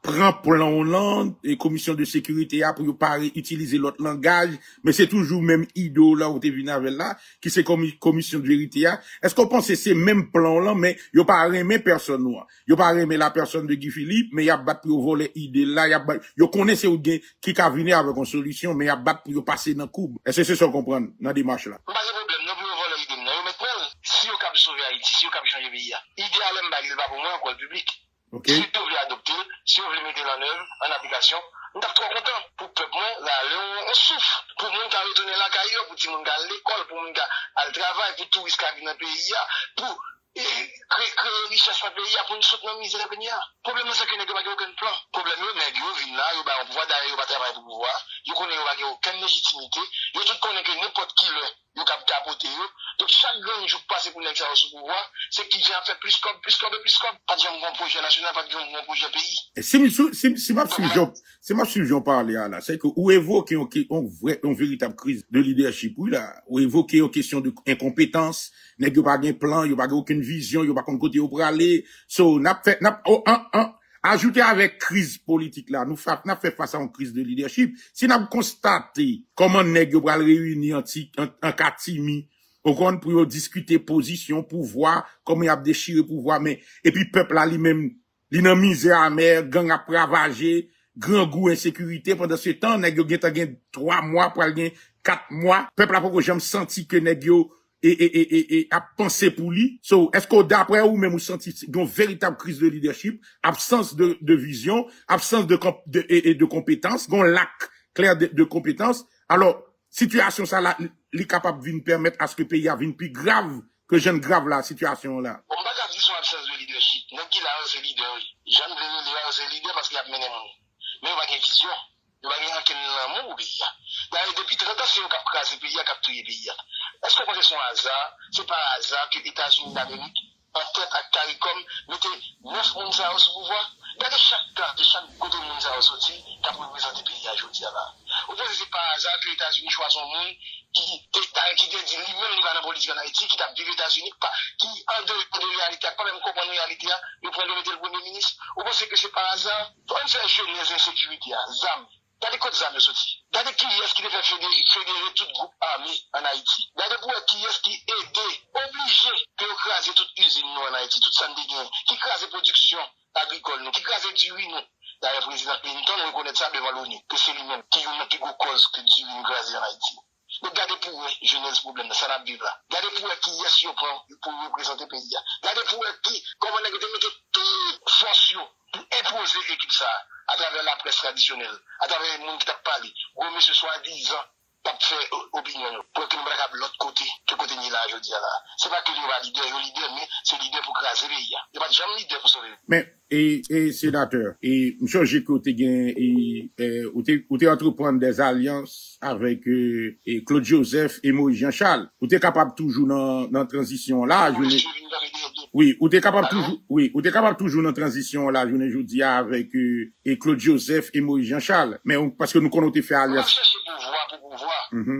prend plan là, et commission de sécurité a pour pas utiliser l'autre langage, mais c'est toujours même idole là où t'es venu avec là, qui c'est comme commission de vérité. Est-ce qu'on pense que c'est même plan là, mais yo pas aimé personne noir. Yo pas aimé la personne de Guy Philippe, mais y a battu pour voler idée là, y a yo connaissez ou qui a venir avec une solution, mais y a battu pour passer dans coupe. Est-ce que c'est ça comprendre dans démarche là? Pas de problème, non pour voler idée non, maintenant si on cap sauver Haïti, si on cap changer pays, idéalement bah il va pour moi encore le public. Okay. Si vous voulez adopter, si vous voulez mettre en œuvre, en application, nous sommes trop contents. Pour le peuple, là, on souffre. Pour nous, qui retourner la carrière, pour tout le monde à l'école, pour nous, à le travail, pour tout risque à venir dans le pays, pour créer richesse dans le pays, pour nous sortir dans la misère. Le problème, c'est que nous n'avons aucun plan. Le problème, c'est que nous venons là, nous avons pouvoir d'ailleurs, nous travailler pour pouvoir, nous connaissons aucune légitimité, nous connaissons que n'importe qui le. Yo cap capoter yo. Donc chaque grand jour passé pour l'exercice au pouvoir, c'est qui vient faire plus comme plus comme plus comme pas de un projet national, pas de un projet pays. Si si si ma solution, c'est ma solution parler là, c'est que ou évoquer une vraie une véritable crise de leadership oui là, ou évoquer une question de incompétence, nèg yo pas gain plan, yo pas aucune vision, yo pas kon côté ou pour aller. So n'a fait n'a oh, un un ajouter avec crise politique là, nous n'a fait face à une crise de leadership. Si n'a constaté comment nèg yo pral réunir en en catimi au compte pour discuter position, pouvoir, comment y a déchiré pouvoir, mais et puis peuple là lui-même, li nan misère amère, gang a ravagé, grand goût insécurité pendant ce temps, nèg yo gen trois mois pour gen quatre mois, peuple là pas jamais senti que nèg yo et, et, et, et, et, a pensé pour lui. So, est-ce que d'après ou même vous sentez une véritable crise de leadership, absence de, de vision, absence de, de, et, et de compétences, un lac clair de, de compétences. Alors, situation ça là, est capable de permettre à ce que le pays a une plus grave que jeune grave la situation là. On va dire son absence de leadership. Non qui là, c'est leader. J'aime le c'est leader parce qu'il a mené mon. Mais on va avoir une vision. On va avoir un amour au pays. D'ailleurs, depuis trente ans, c'est on cap craser le pays, cap tuer le pays. Est-ce que c'est son hasard? C'est pas hasard que les États-Unis d'Amérique, en tête à CARICOM, mettaient neuf personnes au pouvoir. Regardez chaque cas de chaque côté de monde qui a sorti, qui a représenté le pays aujourd'hui là. Au point c'est pas hasard que les États-Unis choisissent un monde qui qui te dit lui-même il va dans la politique en Haïti, qui t'a vu les États-Unis, qui en dehors de la réalité, pas même comprendre la réalité, il prend le premier ministre. Au point c'est que c'est pas hasard. Pour une faire jeunesse insécurité, zam. Regardez quoi de zam sorti. Regardez qui est-ce qui devait fédérer, fédérer tout groupe armé en Haïti. Regardez pour qui est-ce qui aidait, obligé de écraser toute usine en Haïti, toute santé qui écrase la production agricole, qui écrase du riz. D'ailleurs, le président Clinton, on reconnaît ça devant l'ONU, que c'est lui-même qui a une plus grosse cause que du riz écrasé en Haïti. Donc, regardez pour eux, jeunesse problème, ça n'a pas là. Regardez pour eux qui est-ce qui prend pour représenter le pays. Regardez pour eux qui, comment on a mis toute force pour imposer l'équipe ça, à travers la presse traditionnelle, à travers les gens qui t'a parlé, ou monsieur soi-disant, t'as fait opinion, pour que nous regardions de l'autre côté, que côté ni là, je dis là. C'est pas que nous va leader, nous leader, mais c'est leader pour craser le pays. Il n'y a pas de jamais leader pour sauver. Mais, et, et, sénateur, et, monsieur, j'ai côté gain, et, et, ou t'es, ou t'es entreprendre des alliances avec, euh, et Claude Joseph et Moïse Jean-Charles. Ou t'es capable toujours dans, dans transition là, je n'ai, oui, ou t'es capable toujours, oui, ou t'es capable toujours dans transition là, je n'ai, je dis, avec, euh, et Claude Joseph et Moïse Jean-Charles. Mais, on, parce que nous connaissons fait alliance. Pouvoir pour pouvoir. Mm-hmm.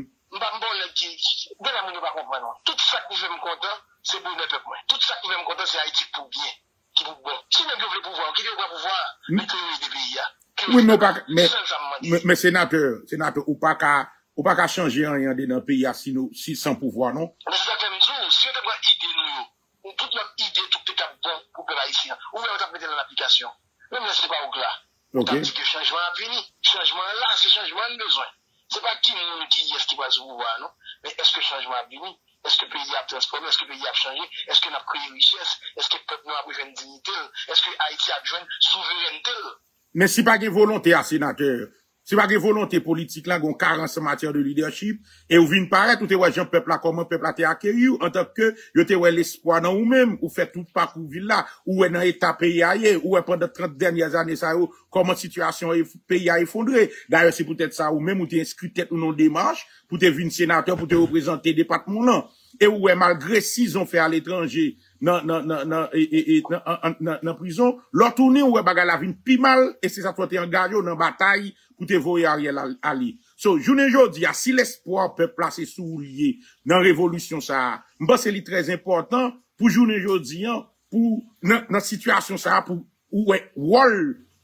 Tout ça que vous me content, c'est pour le peuple. Tout ça que vous me content, c'est Haïti pour bien. Qui vous bon. Si nous voulons pouvoir, qui veut pouvoir, mais que des pays. Oui, mais pas, mais, mais, mais sénateur, sénateur, ou pas qu'à, ou pas qu'à changer rien dans le pays si nous, si sans pouvoir, non? Mais c'est ça que je dis, si on a une idée, nous, toute notre idée, tout est bon pour le haïtien, ou bien on t'a mis dans l'application. Même là, c'est pas au clair. On t'a dit que le changement a fini. Changement là, c'est changement de besoin. C'est pas qui nous qui est-ce qui va se pouvoir, non? Mais est-ce que le changement a fini? Est-ce que le pays a transformé? Est-ce que le pays a changé? Est-ce qu'on a créé richesse? Est-ce que le peuple a pris une dignité? Est-ce que Haïti a besoin de souveraineté? Mais si pas de volonté à sénateur, si pas de volonté politique là, gon carence en matière de leadership, et ou vient paraître, ou te ouais, Jean peuple là, comment peuple a te accueilli, en tant que, yo te ouais l'espoir dans ou même, ou fait tout parcours ville là, ou est dans état pays ailleurs, ou est pendant trente dernières années ça, ou, comment situation pays a effondré. D'ailleurs, c'est peut-être ça, ou même, ou te inscrit tête ou non démarche, pour te venir sénateur, pour te représenter département là. Et où est malgré six ans fait à l'étranger, dans, dans, dans, dans, et, et, dans, dans, dans prison, l'autre tourné où est bagarre la vie pi mal, et c'est ça, toi, t'es engagé dans bataille, pour te voyer Ariel Ali. So, journée jodi, si l'espoir peut placer sous lié dans révolution ça, m'pense c'est très important, pour journée jodi, pour, dans, dans situation ça, pour, où est, wall,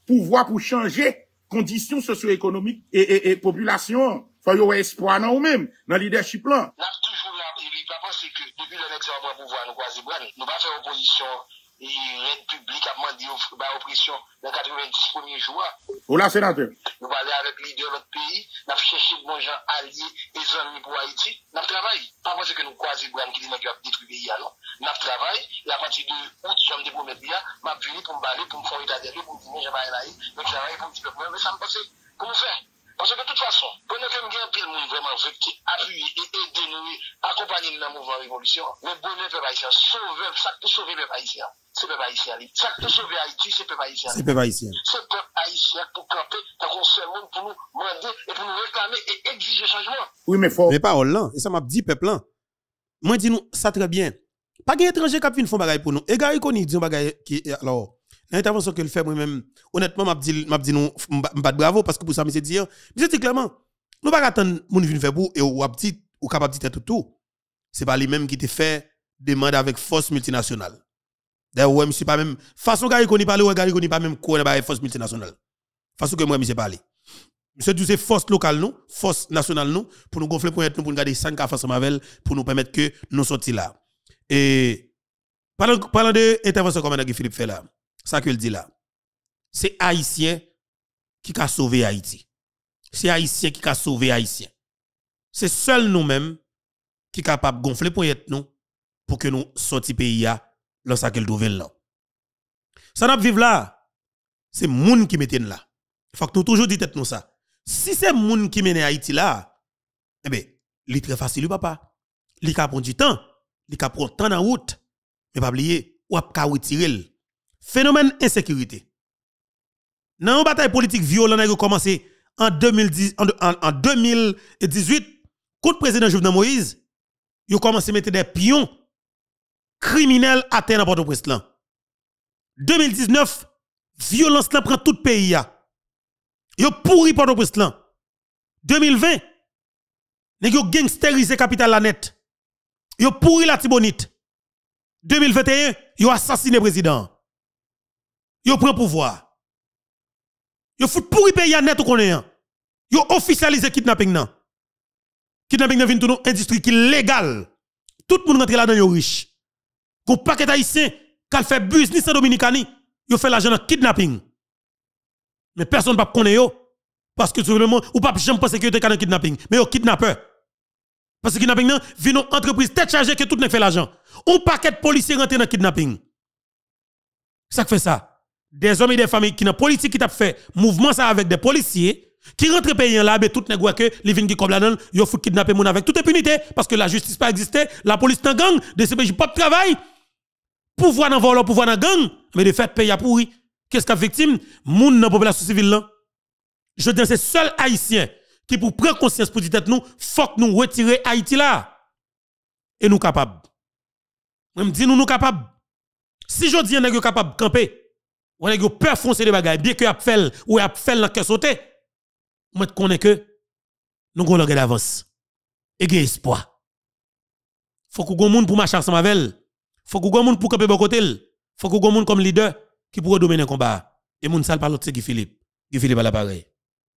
pouvoir pour changer conditions socio-économiques et, et, et population. Faut y avoir espoir dans vous-même, dans le leadership là. N'a toujours là, il ne pas penser que depuis le exemple de pouvoir nous croiser bras, nous pas faire opposition et l'aide publique a demandé oppression dans quatre-vingt-dix premiers jours. Oh là, sénateur. Nous parlons avec les leaders de notre pays, nous avons cherché de bons gens alliés et amis pour Haïti. Nous travaillons. Pas parce que nous croisons bras qui disent que nous avons détruit le pays, non. Nous travaillons, et à partir de août, j'aime des promesses bien, m'a venu pour me parler, pour me faire état des lieux, pour me dire, j'aimerais aller, nous travaillons pour un petit peu plus, mais ça me passe, pour nous faire. Parce que de toute façon, pendant que nous avons pile monde vraiment qui appuie et aide nous, accompagner dans le mouvement révolution, mais bonheur peuple haïtien, sauver, ça tout sauver peuple haïtien. C'est peuple haïtien. Ça tout sauver Haïti, c'est peuple haïtien. C'est peuple haïtien. C'est peuple haïtien pour camper, dans un seul monde pour nous demander et pour nous réclamer et exiger changement. Oui, mais faut. Mais parole là, et ça m'a dit peuple là. Moi dis nous ça très bien. Pas qu'un étranger qui vient faire bagay pour nous. Et gars connaît dit bagay qui alors l'intervention que le fait moi-même honnêtement m'a dit m'a dit nous m'pas bravo parce que pour ça monsieur dire monsieur dit clairement nous pas attendre moun vinn faire pour et ou petit ou capable de tout tout. C'est pas lui même qui te fait demande avec force multinationale. D'ailleurs ouais monsieur pas même façon gars connaît parler ouais gars connaît pas même quoi avec force multinationale. Façon que moi monsieur parler. Monsieur dit c'est force locale nous, force nationale nous pour nous gonfler pour être nous pour nous garder cinq cas face Mavel pour nous permettre que nous sortir là. Et parlant parlant de intervention comme Guy Philippe fait là. Ça que il dit là. C'est haïtien qui a sauvé Haïti. C'est haïtien qui a sauvé haïtien. C'est seul nous-mêmes qui est capable de gonfler pour être nous pour que nous sortions pays là lorsqu'il qu'elle trouve là. Ça n'a vivre là. C'est moun qui mette là. Il faut que nous toujours dit tête nous ça. Si c'est moun qui mène Haïti là, eh ben, il est très facile papa. Il ka prend du temps, il ka prend temps en route. Mais pas oublier ou a ka retirer. Phénomène insécurité. Dans une bataille politique violente qui a commencé en deux mille dix, en, en, en deux mille dix-huit contre le président Jovenel Moïse, il a commencé à mettre des pions criminels à terre dans Port-au-Prince. deux mille dix-neuf, violence là prend tout le pays. Il a pourri Port-au-Prince. deux mille vingt, il a gangsterisé capitale la net. Il a pourri la Tibonite. deux mille vingt et un, il a assassiné le président. Yo prend pouvoir. Yo fout pourri pays net ou connaît. Yo officialisé kidnapping nan. Kidnapping nan vinn tout une industrie qui légale. Tout le monde rentre là-dedans yo riche. Gon paquet haïtien qui fait business en Dominicani, yo fait l'argent dans kidnapping. Mais personne pas connaît yo parce que tout simplement ou pas jamais penser que yo te kidnapping, mais yo kidnappeur. Parce que kidnapping nan vinn une entreprise tête chargée que tout ne fait l'argent. Un paquet de policiers rentre dans kidnapping. Ça fait ça. Des hommes et des familles qui dans politique qui t'a fait mouvement ça avec des policiers qui rentrent pays là mais tout nèg que les vinn qui comme là-dedans yo faut kidnapper moun avec toute impunité parce que la justice pas existé, la police dans gang, des C P J pas de travail. Pouvoir dans vol, pouvoir dans gang, mais de fait pays a pourri. Qu'est-ce qu'a victime moun dans population civile là. Je dis c'est seul haïtien qui pour prendre conscience pour dire tête nous faut que nous retirer Haïti là et nous capable. Moi me dis nous nous capable. Si je dis nèg capable de camper on a peur foncer des bagages bien que a fait ou a fait dans cœur sauter moi connais que nous avons l'orgue d'avance et gain espoir faut que gon monde pour marcher ensemble avec faut que gon monde pour camper bon côté faut que gon monde comme leader qui pourrait dominer le combat et moun sale par l'autre c'est Guy Philippe Guy Philippe à l'appareil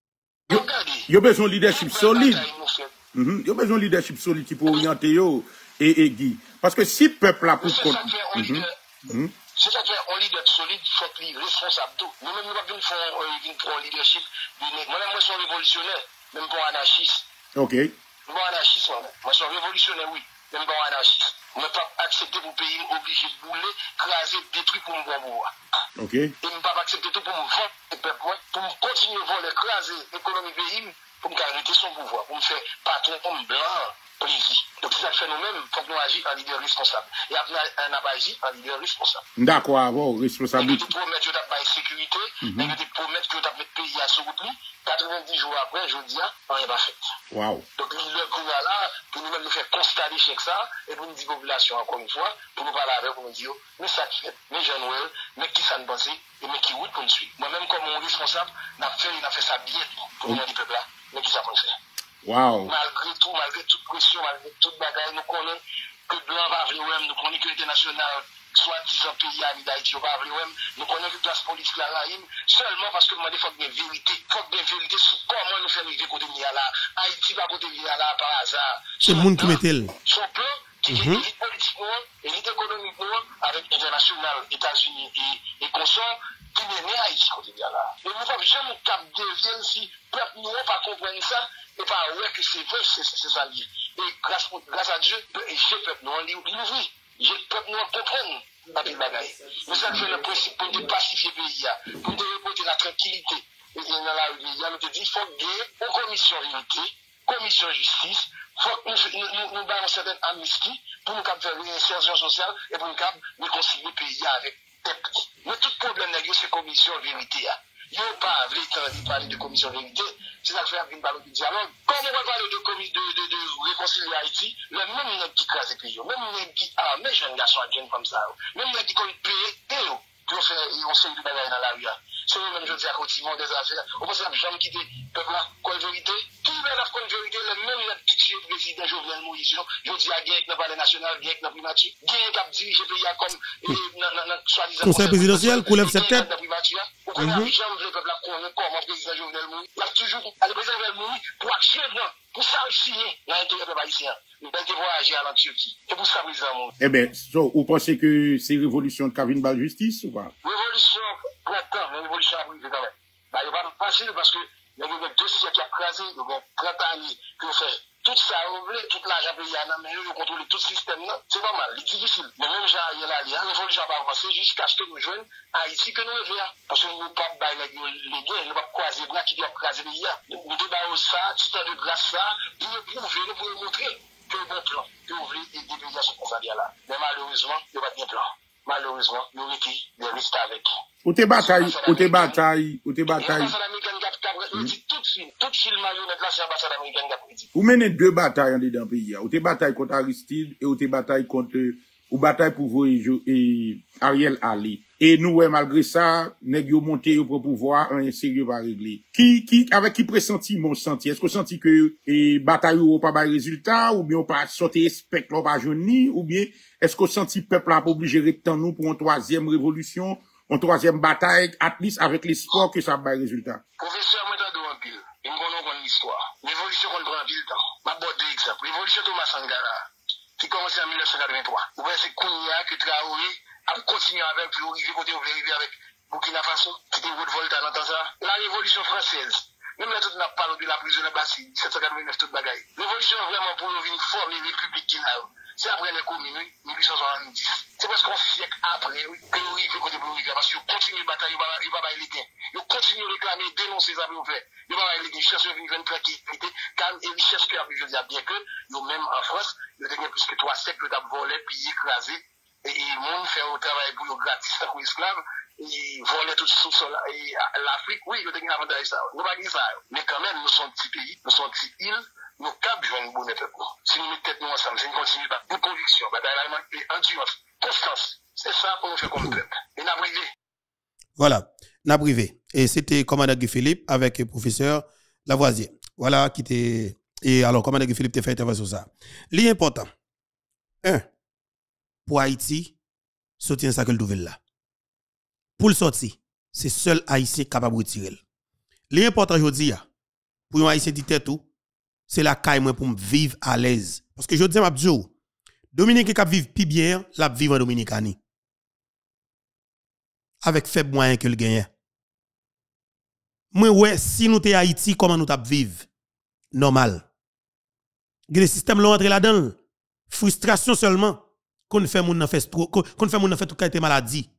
yo besoin leadership solide mhm yo besoin leadership solide qui peut orienter yo et et Guy parce que si peuple là pour mhm c'est ça fait un leader solide, il faut qu'il responsable tout. Nous-mêmes, nous ne pouvons pas faire un leadership. Moi-même, moi, je suis révolutionnaire, même pas anarchiste. Ok. Je suis pas anarchiste, moi-même. Moi, je suis révolutionnaire, oui, même pas anarchiste. Je ne peux pas accepter pour pays obligé de bouler, craser, détruire pour me pouvoir. Ok. Et je ne peux pas accepter tout pour me vendre, pour me continuer à voler, craser l'économie pays, pour me arrêter son pouvoir, pour me faire patron homme blanc. Plaisir. Donc, c'est ça que fait nous-mêmes, il faut que nous agissions en leader responsable. Et après, on a agi en leader responsable. D'accord, bon, responsable. Mais tu promets que tu as de sécurité, mais tu promets que tu as mis le pays à ce route, quatre-vingt-dix jours après, je dis, rien n'est pas fait. Wow. Donc, le coup là, pour nous-mêmes nous faire constater chez ça, et pour nous dire population encore une fois, pour nous parler avec, pour nous dire, mais ça fait, mais jeunes, mais qui ça ne pense, et mais qui route pour nous suivre. Moi-même, comme mon responsable, n'a fait, il a fait ça bien pour nous dire, peuple là, mais qui ça peut faire. Wow. Malgré tout, malgré toute pression, malgré toute bagaille, nous connaissons que blanc va venir, nous connaissons que l'international soi-disant pays à d'Haïti, on va nous connaissons que classe politique là, seulement parce que moi, il faut que des vérités, il faut que des vérités sur comment nous faire arriver côté de là. Haïti va côté de là par hasard. C'est le monde qui met elle. Son plan, qui est élite politiquement, élite économiquement, avec international, États-Unis et, et consorts, qui met Haïti côté de là. Et nous ne pouvons jamais cap devenir si peuple nous pas comprendre ça, et pas ouais que c'est vrai, c'est ça lié. Et grâce, grâce à Dieu, j'ai peuple nous en l'ouvrir. J'ai peuple nous en comprendre. Mais ça fait le principe pour nous pacifier le pays, pour nous reporter la tranquillité. Et dans la rue, nous te dit, il faut gagner une commission vérité, commission justice, il faut que nous nous nous une certaine amnistie pour nous faire une insertion sociale et pour nous réconcilier le pays avec tête. Mais tout problème, c'est commission vérité. Il n'y a pas de parler de commission vérité, c'est ça que fait une parole de dialogue. Quand on va parler de, de, de, de réconcilier Haïti, le même nègre qui crase le pays, même nègre qui a mes jeunes garçons à comme ça, même nègre qui connaît le pays, pour faire une série de bagages dans la rue. C'est le même, je dis, à continuer des affaires. On pense que jamais quitter le peuple là, quoi la vérité. Qui va la quoi la vérité, le même nègre qui tue le président Jovenel Moïse, je dis à Guéret dans le palais national, Guéret dans le primature, Guéret qui a dirigé le pays comme, soi-disant, conseil présidentiel, coulève cette tête. Ou qu'on a jamais le peuple là, comment le président Jovenel Moïse, il a toujours, le président Jovenel Moïse, pour action, pour ça signer dans l'intérieur de haïtien. Nous devons voyager à la Turquie. C'est pour ça, président. Eh bien, so, vous pensez que c'est révolution de Kavin Bal Justice ou pas? Révolution, pour l'instant, mais révolution à briser quand même. Bah, il va pas facile parce que il y a deux siècles qui a crasé, il y a trente ans qui ont fait tout ça, tout l'argent payé à mais ils ont contrôlé tout le système. C'est pas mal, c'est difficile. Mais même genre, il y a la révolution va avancer jusqu'à ce que nous jouions Haïti que nous revions. Parce que nous ne pouvons pas les gains, nous ne pouvons pas croiser les bras qui doivent craser les gars. Nous devons ça, tout temps de grâce ça, pour nous prouver, nous pour montrer que bon plan, que vous voulez aider les gens sur ce là. Mais malheureusement, il n'y a pas de plan. Malheureusement, nous étions des restes avec. Ou te bataille, ou te bataille, ou te bataille. Tout film marionnette là, c'est l'ambassade américaine qui a prédit. Vous menez deux batailles en dedans pays. Ou te bataille contre Aristide et ou te bataille contre, ou bataille pour vous et Ariel Ali. Et nous, ouais, malgré ça, nèg yo monté yo pour pouvoir, un sérieux va régler. Qui, qui, avec qui pressentiment senti? Est-ce que senti que, et bataille ou pas de résultat, ou bien on pas sortir spectre, ou pas jauni, ou bien, est-ce que senti peuple a pas obligé de temps nous pour une troisième révolution, une troisième bataille, at least avec l'espoir que ça va de résultat? Professeur, moi, t'as deux en pile. Et nous connaissons l'histoire. L'évolution qu'on prend en pile temps. Ma botte d'exemple. L'évolution Thomas Sankara, qui commence en mille neuf cent quatre-vingt-trois. Vous voyez, c'est Kounia que Traoré a continué avec, puis arriver côté où vous arriver avec Burkina Faso, qui était Route Volta dans ça. La révolution française. Même là, tout n'a pas parlé de la prison de Bastille, sept cent quatre-vingt-neuf, toute bagaille. L'évolution vraiment pour venir former les républiques qui là. C'est après les communes, mille huit cent soixante-dix. C'est parce qu'on siècle après, oui, que oui, que côté Bourriga, parce qu'ils continuent de batailler, ils vont pas les gains. Ils continuent de réclamer, dénoncer ça, ils vont faire. Ils vont pas les gains. Ils cherchent une bonne tranquillité, calme, et ils cherchent que, je veux dire, bien que, nous, même en France, ils ont plus que trois siècles de volé, pillé, écrasé, et ils vont faire au travail pour eux gratis, pour esclaves, ils volaient tout sous sol, et l'Afrique, oui, ils ont un avantage ça. Nous, pas ça. Mais quand même, nous sommes petits pays, nous sommes petites îles, nous cap jouons une bonne tête. Si nous mettons tête nous ensemble, c'est une continuité, une conviction, bataille et endurance, constance. C'est ça pour nous faire comme peuple. Et n'a privé. Voilà, n'a privé. Et c'était commandant Guy Philippe avec le professeur Lavoisier. Voilà qui était. Et alors, commandant Guy Philippe t'a fait intervention sur ça. L'important. Un, pour Haïti, sortir un sac de nouvelle là. Pour le sortir, c'est seul Haïtien capable de retirer. L'important aujourd'hui, pour un Haïtien dit tout, c'est la caille moi pour me vivre à l'aise. Parce que je dis à Mabdjo, Dominique qui vivre plus bien, la vivre en Dominicanie. Avec faible moyen que le gagne. Moi ouais, si nous t'es Haïti, comment nous t'a vivre? Normal. Le système l'ont entré là-dedans. Frustration seulement qu'on fait moun nan fait trop, qu'on fait moun nan fait tout qualité maladie.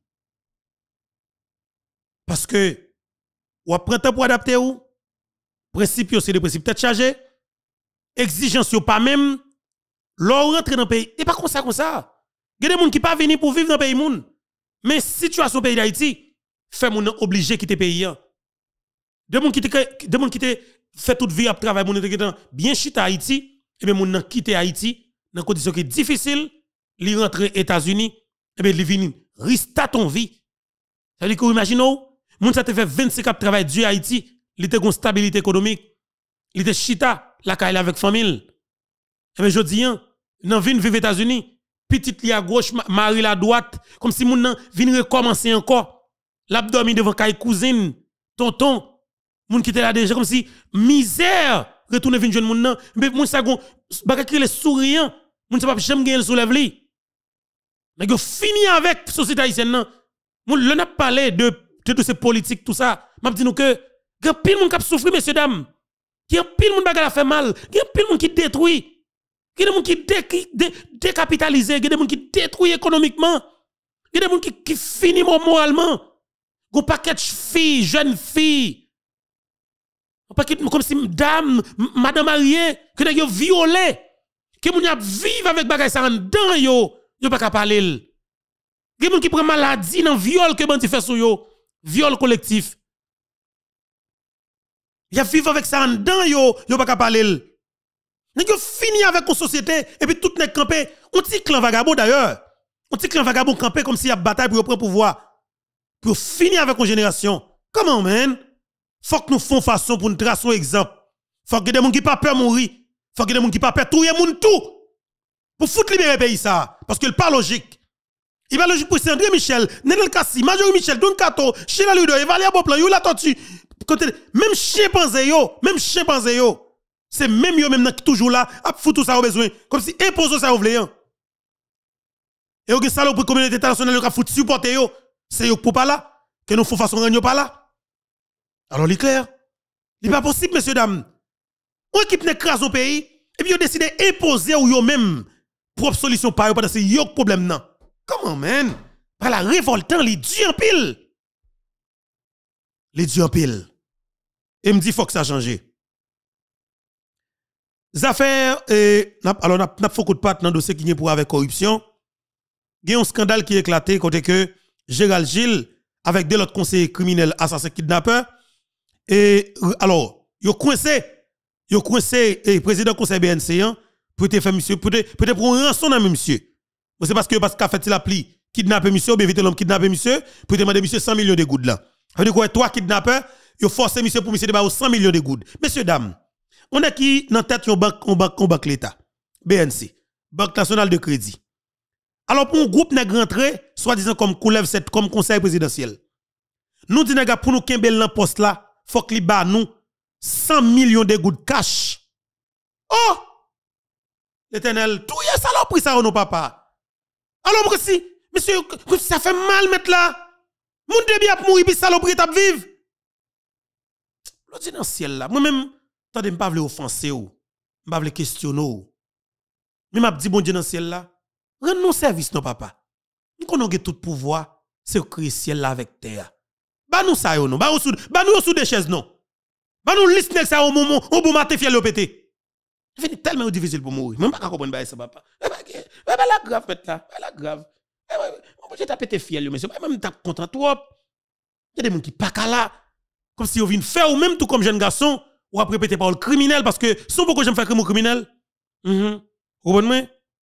Parce que ou prend temps pour adapter ou principe c'est le principe tête chargé. Exigence yo pas même l'on rentre dans le pays et pas comme ça comme ça. Il y a des gens qui pas venir pour vivre dans le pays moun. Mais situation pays d'Haïti fait moun obligé quitter pays. Des gens qui te des gens qui te fait toute vie à travailler moun bien chita Haïti et bien moun quitter Haïti dans condition qui difficile, li rentrer États-Unis et bien li vini restart ton vie. Ça veut dire que imaginez moun ça te fait vingt-cinq ans de travail du Haïti, li te gon stabilité économique, li te chita la caille avec famille. Et bien, je dis, nan vin vive États-Unis, petite li à gauche, Marie la droite, comme si moun nan vin recommencer encore. L'abdomen devant kay cousine, tonton, moun qui était là déjà, comme si misère retourne vin jeune moun nan, mais moun sa gon, bagay ki le souriant, moun sa pa jamais gagner le soulève li. Nèg yo fini avec société haïtienne nan. Moun le n'a parlé de de tous ces politiques tout ça, m'a dit nous que grand pile moun k'ap souffrir messieurs dames. Grand pile moun bagay la fait mal, grand pile moun qui détruit. Il y a des gens qui dé, décapitalisent, il y a des gens qui détruisent économiquement, il y a des gens qui, qui finissent moralement. Il y a un paquet de filles, jeunes filles, un paquet comme si madame, madame mariée, que vous avez violé, que vous avez vivre avec bagay ça en dedans, yo, yo pas parler. Il y a des gens qui prennent maladie dans le viol que bandi fait sur yo, viol collectif. Il y a vivre avec ça en dedans, yo, yo pas parler. Nous avons fini avec une société et puis tout n'est campé. On petit clan vagabond d'ailleurs. On petit clan vagabond campé comme s'il y a bataille pour prendre pouvoir. Pour finir avec une génération. Comment, man? Faut que nous fassions façon pour nous tracer un exemple. Faut que des gens qui pas peur mourir. Faut que des gens qui pas peur tout le monde tout. Pour foutre libérer le pays ça. Parce que le pas logique. Il va logique pour André Michel, Nenel Kassi, Major Michel, Don Kato, Sheila Ludo, Evalia Boplan, Youla la tortue. Même chimpanzé yo, même chimpanzé yo. C'est même yo même qui toujours là, à foutre tout ça au besoin. Comme si impose ça au vle. Et au salope pour communauté internationale qui a foutu supporter yo, c'est yo pour pas là, que nous faut façon rendre pas là. Alors il est clair. Il n'est pas possible messieurs dames. On équipe n'écrase au pays et puis yo décide imposer ou yo même propre solution par yo parce que yo problème non. Comment man? Par la révoltant les dieux en pile. Les dieux en pile. Et me dit faut que ça change. Les affaires, eh, alors, n'a pas fait coup de patte dans le dossier qui est pour avec corruption. Il y a un scandale qui est éclaté côté que Gérald Gilles, avec deux autres conseillers criminels assassins kidnappeurs, et alors, il a coincé, il a coincé, et président conseil B N C, pour te faire monsieur, pour te, pour te prendre un rançon dans monsieur. C'est parce que, parce qu'a fait il a pris, kidnapper monsieur, ou bien vite l'homme kidnapper monsieur, pour te demander monsieur cent millions de gouttes là. Ça veut dire quoi, toi kidnappeur, il a forcé monsieur pour monsieur de cent millions de gouttes. Messieurs, dames, on a qui dans tête yon banque on banque on banque l'État B N C Banque nationale de crédit. Alors pour un groupe nèg rentré soi-disant comme coulève cette comme conseil présidentiel. Nous dit nèg pour nous kembel dans poste là, faut que li ba nous cent millions de gouttes cash. Oh! L'Éternel, tout y a saloperie ça non papa. Alors si monsieur ça fait mal mettre là. Moun de bien mourir puis saloperie t'a vivre. L'autre dans ciel là, moi même attendez, je ne pas offenser ou, je ne pas questionner ou. Mais m'a dit bon Dieu dans le ciel là, rends-nous service non papa. Nous connaissons tout pouvoir, c'est créer ciel là avec terre. Ba nous ça yo non, ba nous sous, ba nous sous des chaises non. Ba nous liste ça au moment, on bon maté fiel au pété. C'est tellement difficile pour mourir. Même pas comprendre ba ça papa. Ba la grave fait là, ba la grave. On peut taper tes fiel mais c'est même t'a content trop. Il y a des gens qui pas là comme si on vient faire ou même tout comme jeune garçon. Ou après répéter par le criminel parce que son beaucoup j'aime faire crime au criminel. Mhm. Vous comprenez?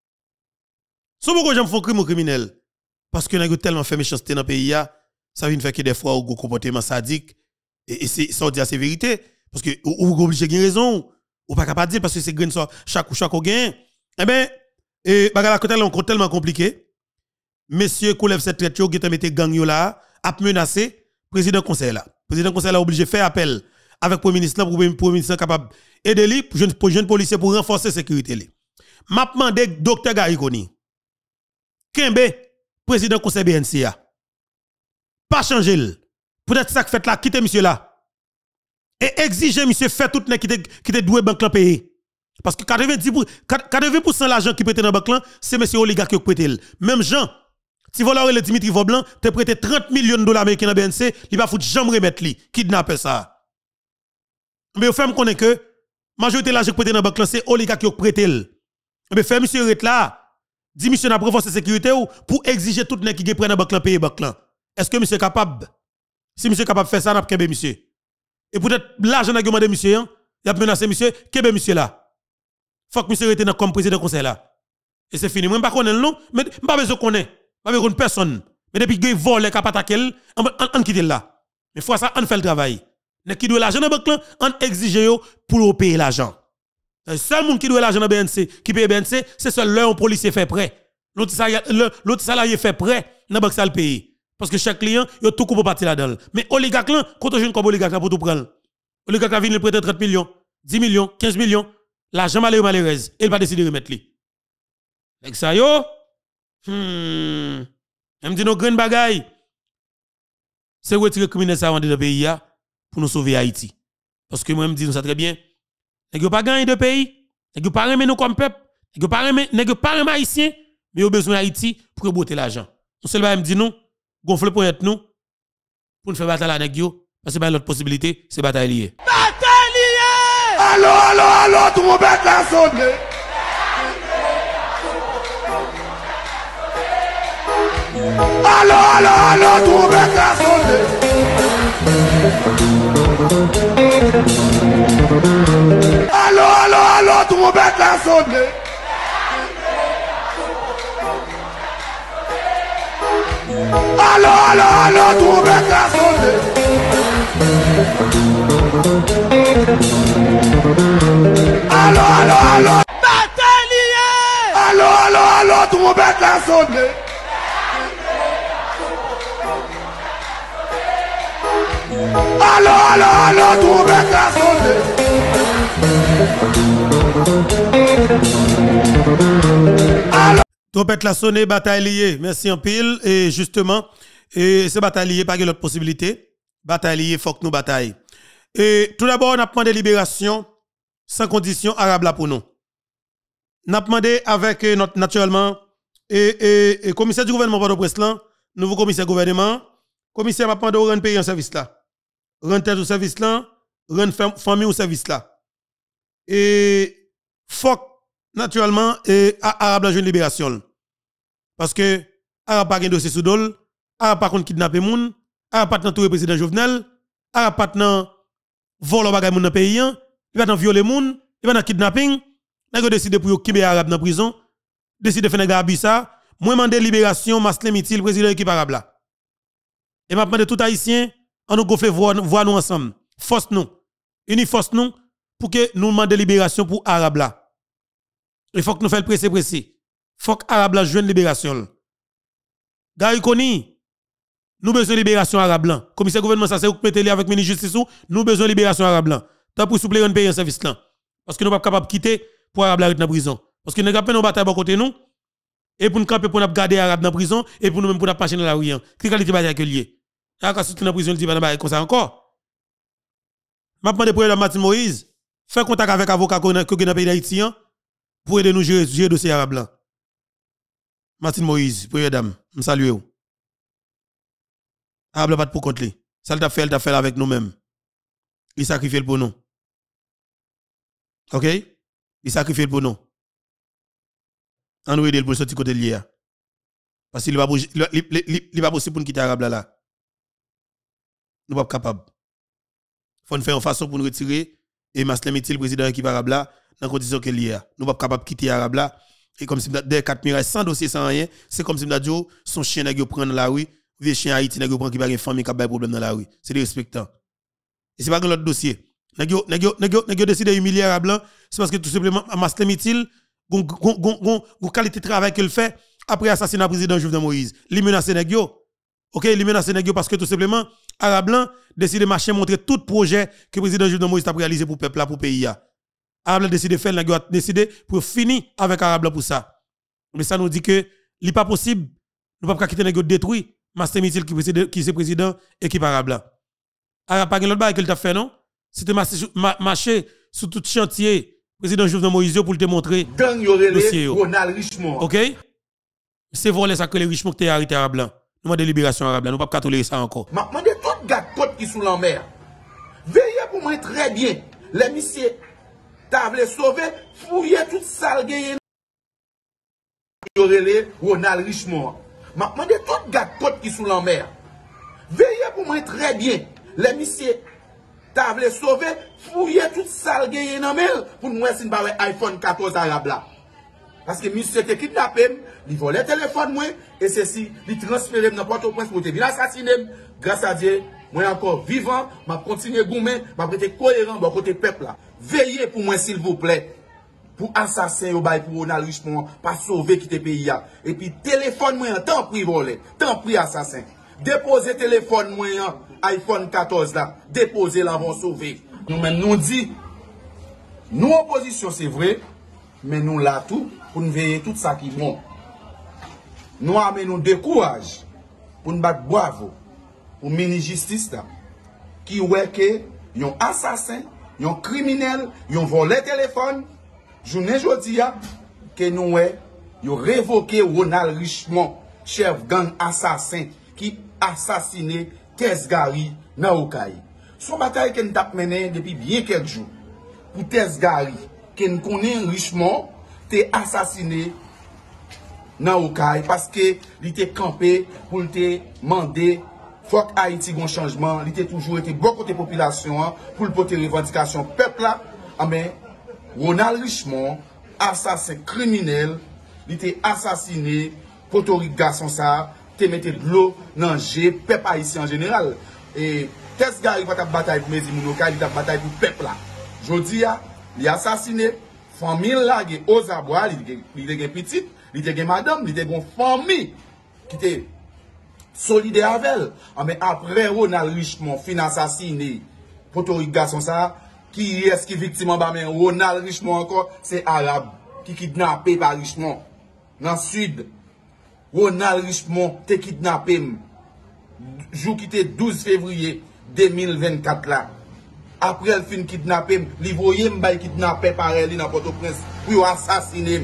Son beaucoup j'aime faire crime au criminel parce que n'a tellement fait méchanceté dans le pays ça vient faire que des fois au comportement sadique et, et c'est ça dire c'est vérité parce que ou, ou obligé de raison ou pas capable de dire parce que c'est grain ça chaque chaque gain. Eh ben et bagala côté là tellement compliqué. Monsieur Koulève cette traite yo qui te mette gang yo là a menacé président conseil là. Président conseil là obligé faire appel avec premier ministre pour le premier ministre capable aider lui pour jeune pour jeune policier pour renforcer sécurité li. M'a demandé docteur Gariconi Kembe président conseil B N C A pas changer peut-être ça que fait là quitter monsieur là et exiger monsieur fait tout qui te qui te doué banque là payer parce que quatre-vingt-dix pour cent l'argent qui prête dans banque là c'est monsieur oligarque qui prête même Jean si voleur le Dimitri Voblan te prêté trente millions de dollars américains dans B N C il va foutre jamais remettre li kidnapper ça. Mais vous faites me connaître que majorité de l'argent qui prête dans banque là c'est oligarque qui prête. Mais fait monsieur ret là dit monsieur n'a renforcer sécurité ou pour exiger tout nèg qui prend dans banque là payer banque là. Est-ce que monsieur capable si monsieur capable faire ça n'a pas monsieur. Et peut-être l'argent n'a demandé monsieur hein, il a menacé monsieur kebe monsieur là. Faut que monsieur rete comme président conseil là. Et c'est fini. Moi pas connais non mais pas besoin connaître. Pas besoin personne. Mais depuis que vole cap attaquer on on quitte là. Mais fois ça on fait le travail. Nèg qui doit l'argent dans banque là on exige yo pour payer l'argent. Le seul monde qui doit l'argent dans B N C, qui paye B N C, c'est seul leur policier fait prêt. L'autre salarié fait prêt, dans banque ça le payer. Parce que chaque client, il a tout coupé partir là-dedans. Mais oligarque là, quand on jeune comme oligarque pour tout prendre. Oligarque vient le prêter trente millions, dix millions, quinze millions. L'argent malheureux malheureuse, il va décider de remettre lui. Avec ça yo, hmm, elle me dit nos grandes bagailles. C'est retirer criminel ça dans le pays pour nous sauver Haïti. Parce que moi je me dis nous ça très bien. N'est pas gagné de pays, n'est pas remettre nous comme peuple, n'est pas remettre n'est pas remettre haïtien, mais au besoin d'Haïti pour botter l'argent. On seul va me dire nous gonfler pour être nous pour nous faire bataille avec yo parce que pas l'autre possibilité, c'est bataille liée. Bataille liée! Allô allô allô tout le monde la sonne. Allô allô allô tout le monde la sonne. Allô allô allô tout le monde la sonne. Allô, allô, allô, tout le monde la sonne. Allô, allô, allô. Bataille liée! Allô, allô, allô, tout le monde la sonne. Allô, allô, allô, tout le monde la sonne. Allô. Trompette la sonné, bataille liée. Merci en pile. Et justement, et c'est bataille liée, pas que l'autre possibilité. Bataille liée, faut que nous bataille. Et tout d'abord, on a demandé libération sans condition arabe là pour nous. On a demandé avec notre, naturellement, et, et, et commissaire du gouvernement Port-au-Prince là, nouveau commissaire gouvernement, commissaire m'a demandé de rendre pays en service là. Rendre tête au service là, rendre famille au service là. Et faut naturellement, et arabe la jeune libération. Parce que arabe pas gen dossier sous dol, arabe pas contre kidnapper moun, arabe pas dans le président Jovenel, arabe pas dans voler bagay moun dans pays, il va dans violer moun, il va dans kidnapping, nèg décide pour kibe arabe dans prison, décide de faire nèg abisa, moi mandé libération Maslem Mitil président équipe arabe là. Et m'a demandé tout haïtien, on nous gonfler voix nous ensemble, force nous, uni force nous pour que nous demander libération pour arabe là. Il faut que nous fassions le pressé pressé. Il faut que l'Arabe la joigne libération. Gary Koni, nous besoin de libération arabe blanc. Commissaire gouvernement, ça c'est vous qui mettez avec le ministre de Justice, nous besoin de libération arabe blanc. Tant pour souffler un pays en service là. Parce que nous ne sommes pas capables de quitter pour arabe la dans la prison. Parce que nous n'avons pas nos batailles à côté nous. Et pour nous camper pour nous garder arabe dans la prison. Et pour nous même pour nous passer dans la rue. Quelle qualité de bataille que lié? Quand vous êtes dans la prison, vous dites pas comme ça encore. Je demande pour Martin Moïse, faire contact avec avocat qui est dans le pays d'Haïti. Pour aider nous gérer le dossier arabe là. Martin Moïse, pour dame, je salue vous. Arabe pas pour contre lui. Ça le t'a fait, il t'a fait avec nous-mêmes. Il sacrifie pour nous. OK? Il sacrifie pour nous. On nous aider pour sortir côté lié. Parce qu'il va il va possible pour nous quitter arabe là là. Nous pas capable. Faut nous faire une façon pour nous retirer et Maslem Mitil président équipe arabe là. Dans condition que lié nous pas capable quitter arabe là et comme si des quatre mirages sans dossier sans rien c'est comme si m'd'a son chien n'a prendre la rue vieux chien Haïti n'a prendre qui pas une famille qui a des problèmes dans la rue c'est des respectants et c'est pas l'autre dossier n'a n'a décidé humilier arabe là c'est parce que tout simplement Maslem Mitil gon gon gon qualité de travail qu'il fait après assassinat président Jovenel Moïse li menacer nèg yo OK li menacer nèg yo parce que tout simplement arabe là décide marcher montrer tout projet que président Jovenel Moïse a réalisé pour peuple là pour pays là. Arabe a décidé de faire, il a décidé pour finir avec Arabe pour ça. Mais ça nous dit que il n'est pas possible, nous ne pouvons pas quitter les détruire. Maslem Mitil qui est président équipe Arabe là. Arabe pas l'autre bail qu'il t'a fait non? C'était marcher sur tout chantier président Jovenel Moïse pour te montrer gang yorele Ronald Richemont. OK? C'est voler ça que les Richemont qui arrêté Arabe là. Nous avons des libérations Arabe là, nous ne pouvons pas tolérer ça encore. M'a demandé tout gars pote qui sous la mer. Veillez pour moi très bien. Les messieurs t'as voulu sauver, fouiller toute salle gagne. Yorele Ronald Richemont. M'a demandé tout gars pote qui sous la mer. Veillez pour moi très bien. Les messieurs t'as voulu sauver, fouiller toute salle gagne dans mail pour nous essayer de iPhone quatorze arabe là. Parce que monsieur te kidnappé, il volait le téléphone moi et ceci, il transféré dans Port-au-Prince pour te venir assassiner. Grâce à Dieu, moi encore vivant, m'a continuer goumen, m'a prêté cohérent bon côté peuple là. Veillez pour moi s'il vous plaît. pour assassin ou bay pour Ronald Richemont, pas sauver qui te pays. Et puis téléphone moi tant pris volé, tant pris assassin. Déposer téléphone moi iPhone quatorze là, déposer là vont sauver. Nous même nous dit nous opposition c'est vrai, mais nous là tout pour nous veiller tout ça qui monte. Nous amenons de courage pour nous battre bravo pour mini justice là qui ouais que yon assassin, yon criminel, yon volé téléphone, journée jodi a que nous ouais yon révoqué Ronald Richemont, chef gang assassin qui assassiné Tess Gary dans Okaï. Son bataille que nous t'a mené depuis bien quelques jours pour Tess Gary que nous connaît Richemont t'es assassiné dans Okaï parce que il était campé pour te demander faut que Haïti ait un changement, il était toujours été beaucoup de population pour le porter revendication peuple là, mais Ronald Richemont, assassin criminel, il était assassiné potori garçon ça, te mettait de l'eau dans G, peuple haïtien en général. Et Tess Gary va ta bataille pour Mezi Mounokay, il ta bataille pour peuple là. Jodi a, il a assassiné famille là, il aux abois, il était petit, il était madame, il était une famille qui était solidaire avec elle. Mais après Ronald Richemont fin assassiné potori garçon ça, qui est-ce qui est victime en bas, mais Ronald Richemont encore, c'est arabe qui kidnappé par Richemont. Dans le sud, Ronald Richemont te kidnappé jour qui était douze février deux mille vingt-quatre là. Après elle fin kidnappé, li voye m'bay kidnappé par elle dans Port-au-Prince pour assassiner.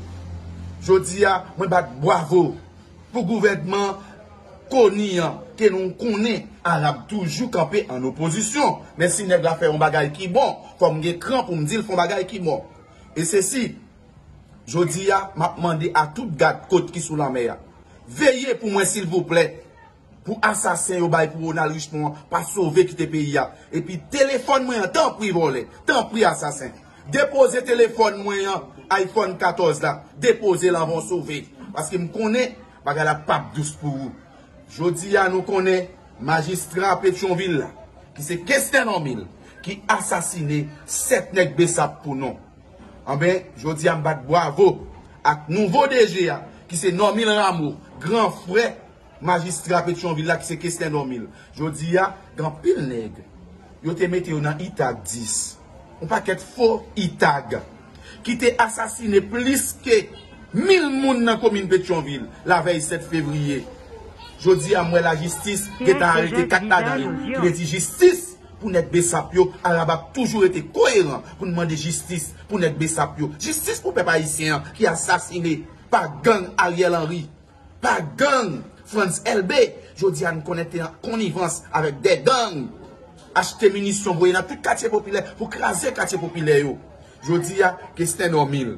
Je dis à moi bat bravo pour gouvernement konnian que nous connaît arabe toujours campé en opposition, mais si nèg la fait un bagay qui bon, comme gen cran pour me dire font bagay qui bon. Et ceci je dis à m'a demandé à tout garde côte qui sous la mer. Veillez pour moi s'il vous plaît. Pour assassin au bail pour Ronald Richemont, pas sauver qui te pays. Et puis téléphone moi tant pris volé, tant pris assassin. Déposez téléphone moi iPhone quatorze là, déposez là vont sauver parce que me connaît bagay la pape douce pour vous. Je dis à nous connaît magistrat Pétionville là, qui c'est Kestin en mille qui assassiné sept nèg Bessap pour nous. En ben, je dis à m'bat bravo à nouveau D G A qui c'est Normil Rameau, grand frère magistrat Pétionville là qui c'est Kestin Normil. Je dis à grand pile nègre. Yo te mette dans Itag dix. On paquet faux Itag qui te assassiné plus que mille moun dans commune Pétionville la veille sept février. Je dis à moi la justice qui est arrêté quatre dadans. Il dit justice pour net Bessapio, arabe a toujours été cohérent pour demander justice pour net Bessapio. Justice pour peuple haïtien qui a assassiné par gang Ariel Henry, par gang Franz L B. Je dis à nous connaître en connivence avec des gangs. Acheter munitions, voyer dans tout quartier populaire pour craser le quartier populaire. Je dis à que c'est normal.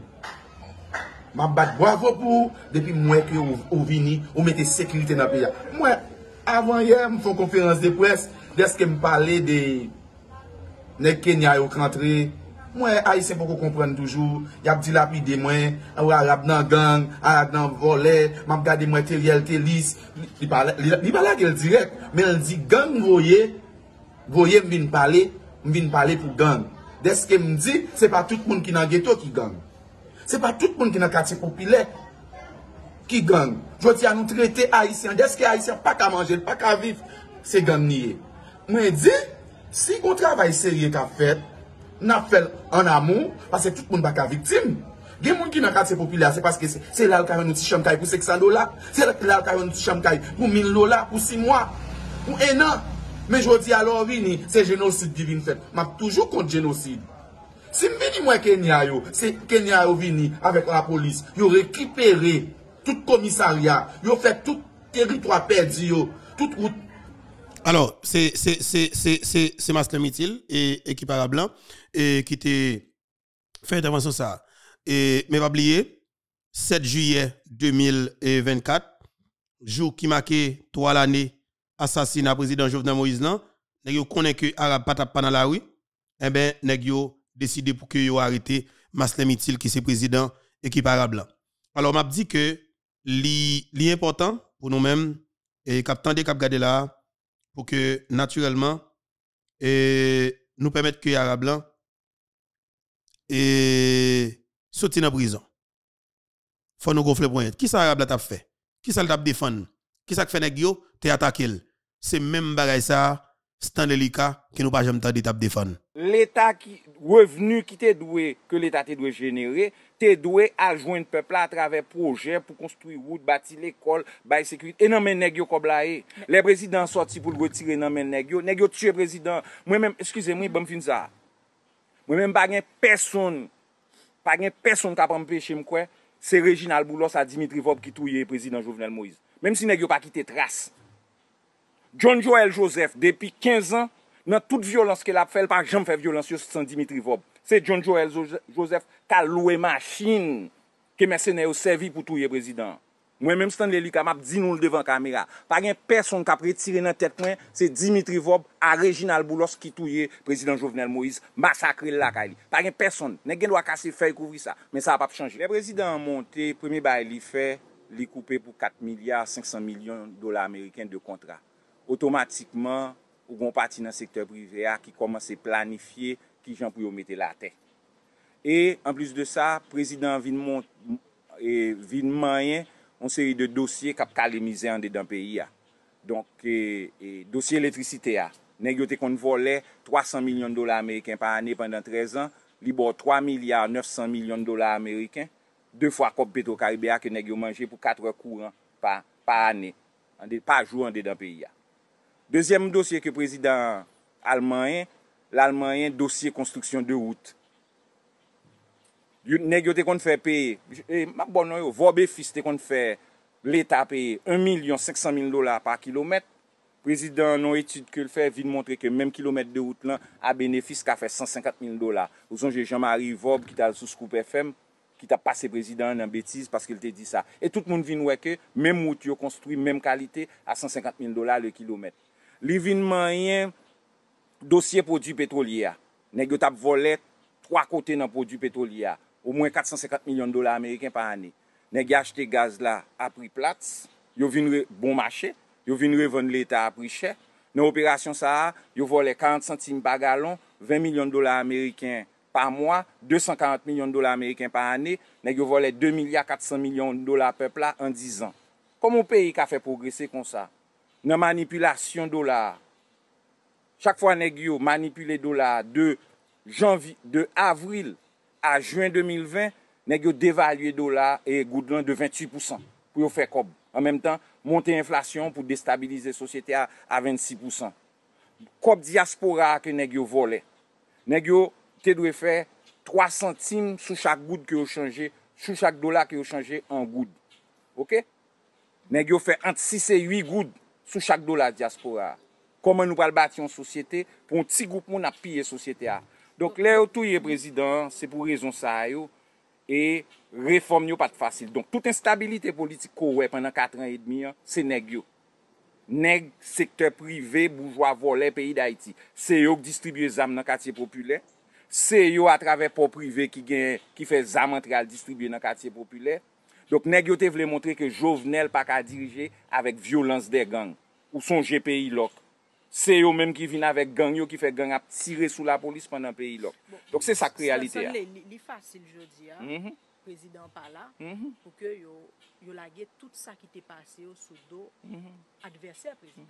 Ma bat bravo pour depuis moi que vous vini, vous mettez sécurité dans le pays. Moi, avant hier, je fais une conférence de presse, dès que je me parlais de les Kenya qui rentré. Moi, haïtien pour comprendre toujours, y a dit lapide moi, arabe dans gang, arabe dans volet, m'a regardé moi matériel télis, il parle il parle qu'elle direct, mais elle dit gang voyez, voyez me vinn parler, me vinn parler pour gang. Dès que me dit, c'est pas tout le monde qui dans ghetto qui gang. C'est pas tout le monde qui dans quartier populaire qui gang. Je dis à nous traiter haïtien, dès que haïtien pas qu'à manger, pas qu'à vivre, c'est gang nié. Moi dit, si on travaille sérieux qu'a fait, n'a fait en amour parce que tout le monde pas qu'à victime. Il y a des gens qui dans quartier populaire, c'est parce que c'est là le petit chambre pour cinq cents dollars, c'est là le petit chambre pour mille dollars pour six mois, pour un an. Mais je dis alors vini, c'est génocide qui vient fait. M'a toujours contre génocide. Si me dis moi Kenya yo, c'est Kenya yo vini avec la police, yo récupéré tout commissariat, yo fait tout territoire perdu yo, toute route. Alors, c'est c'est c'est c'est c'est c'est Master Mitil et équipe arabe blanc et qui t'est fait intervention ça. Et mais pas oublier sept juillet deux mille vingt-quatre, jour qui marquait trois l'année assassinat président Jovenel Moïse là, nèg yo connaît que arabe pas tap pas dans la rue, eh ben nèg yo décidé pour que yo arrêté Master Mitil qui c'est président équipe arabe blanc. Alors m'a dit que li li important pour nous-mêmes et cap tande cap garder là pour que naturellement et nous permettre que arabe blanc et sorti dans prison. Faut nous gonfler point. Qui ça arabe la t'a fait? Qui ça t'a défendre? Qui ça fait nèg yo t'es attaqué? C'est même bagay ça Stanley Lika qui nous pas jamais t'a défendre. L'État qui revenu qui t'est doué que l'État t'est doué générer, t'es doué à joindre peuple à travers projet pour construire route, bâtir l'école, bail sécurité. Et non mais nèg yo comme là les présidents sorti pour le retirer non mais nèg yo, nèg yo tuer président. Moi même excusez-moi, bon fin ça. Moi même pas gen personne pas gen personne qui a empêché me quoi, c'est Reginald Boulos à Dimitri Vob qui touye président Jovenel Moïse. Même si nèg yo pas quitté trace. John Joel Joseph, depuis quinze ans, dans toute violence qu'elle a fait, elle n'a jamais fait violence sans Dimitri Vob. C'est John Joel Joseph qui a loué machine que mercenaires ont servi pour tuer le président. Moi-même, Stanley Lika m'a dit nous devant la caméra. Pas de personne qui a retiré dans la tête, c'est Dimitri Vob à Reginald Boulos qui tué le président Jovenel Moïse, massacré la Kali. Pas de personne. N'est pas casser faire couvrir ça. Mais ça n'a pas changé. Le président a monté, premier bail, il fait, il coupé pour quatre milliards cinq cents millions de dollars américains de contrats. Automatiquement, ou gon parti dans le secteur privé qui commence à planifier qui gens pour mettre la tête. Et en plus de ça, le président vient et vient moyen une série de dossiers qui a misé en dedans pays. Donc et, et dossier électricité a négocié qu'on volait trois cents millions de dollars américains par année pendant treize ans, libre trois milliards neuf cents millions de dollars américains, deux fois comme Petro-Caribéa que négocié manger pour quatre heures courant par par année, par jour en dedans pays. Deuxième dossier que le président allemand, l'Allemagne, dossier construction de route. Négocié qu'on fait payer, ma bonne yo, Vobé fils qu'on fait l'État payer un million cinq cent mille dollars par kilomètre. Président non étude que le fait vient montrer que même kilomètre de route là a bénéfice qu'a fait cent cinquante mille dollars. Vous songez Jean-Marie Vob qui t'a sous Scoop F M qui t'a passé président en bêtise parce qu'il t'a dit ça. Et tout le monde vient voir que même route yo construit même qualité à cent cinquante mille dollars le kilomètre. Li vin moyen dossier produits pétroliers. Nèg yo t'a volé trois côtés dans produits pétroliers, au moins quatre cent cinquante millions de dollars américains par année. Nèg acheté gaz là à prix plat, yo vin bon marché, yo vin revendre l'État à prix cher. Dans opération ça, yo volé quarante centimes par gallon, vingt millions de dollars américains par mois, deux cent quarante millions de dollars américains par année. Nèg yo volé deux milliards quatre cents millions de dollars peuple là en dix ans. Comment un pays qui a fait progresser comme ça? Dans manipulation dollar. Chaque fois nèg yo manipuler dollar de janvier de avril à juin deux mille vingt, nèg yo dévaluer dollar et goudron de vingt-huit pour cent pour yo faire cob. En même temps, monter l'inflation pour déstabiliser la société à, à vingt-six pour cent. Cob diaspora que nèg yo volé. Nèg yo te doit faire trois centimes sous chaque goutte que yo changé, sous chaque dollar que yo changé en goutte. OK? Nèg yo fait entre six et huit gouttes sous chaque dollar diaspora. Comment nous allons bâtir une société pour un petit groupe qui a pillé la société. Donc, là, tout le président, c'est pour raison ça. Et réforme n'est pas facile. Donc, toute instabilité politique qu'on a pendant quatre ans et demi, c'est nèg. Nèg, secteur privé, bourgeois, volé, pays d'Haïti. C'est eux qui distribuent les armes dans le quartier populaire. C'est eux à travers le privé qui, qui fait les armes entre distribuer dans le quartier populaire. Donc, nèg yo te vle montrer que Jovenel pas qu'à diriger avec violence des gangs ou son G P I loc. C'est eux même qui viennent avec gang yo qui fait gang à tirer sous la police pendant pays loc. Bon, donc c'est ça la réalité. C'est facile jeudi hein. Mm -hmm. Président pas là mm -hmm. pour que yo yo lagué tout ça qui t'est passé au sous dos mm -hmm. adversaire président.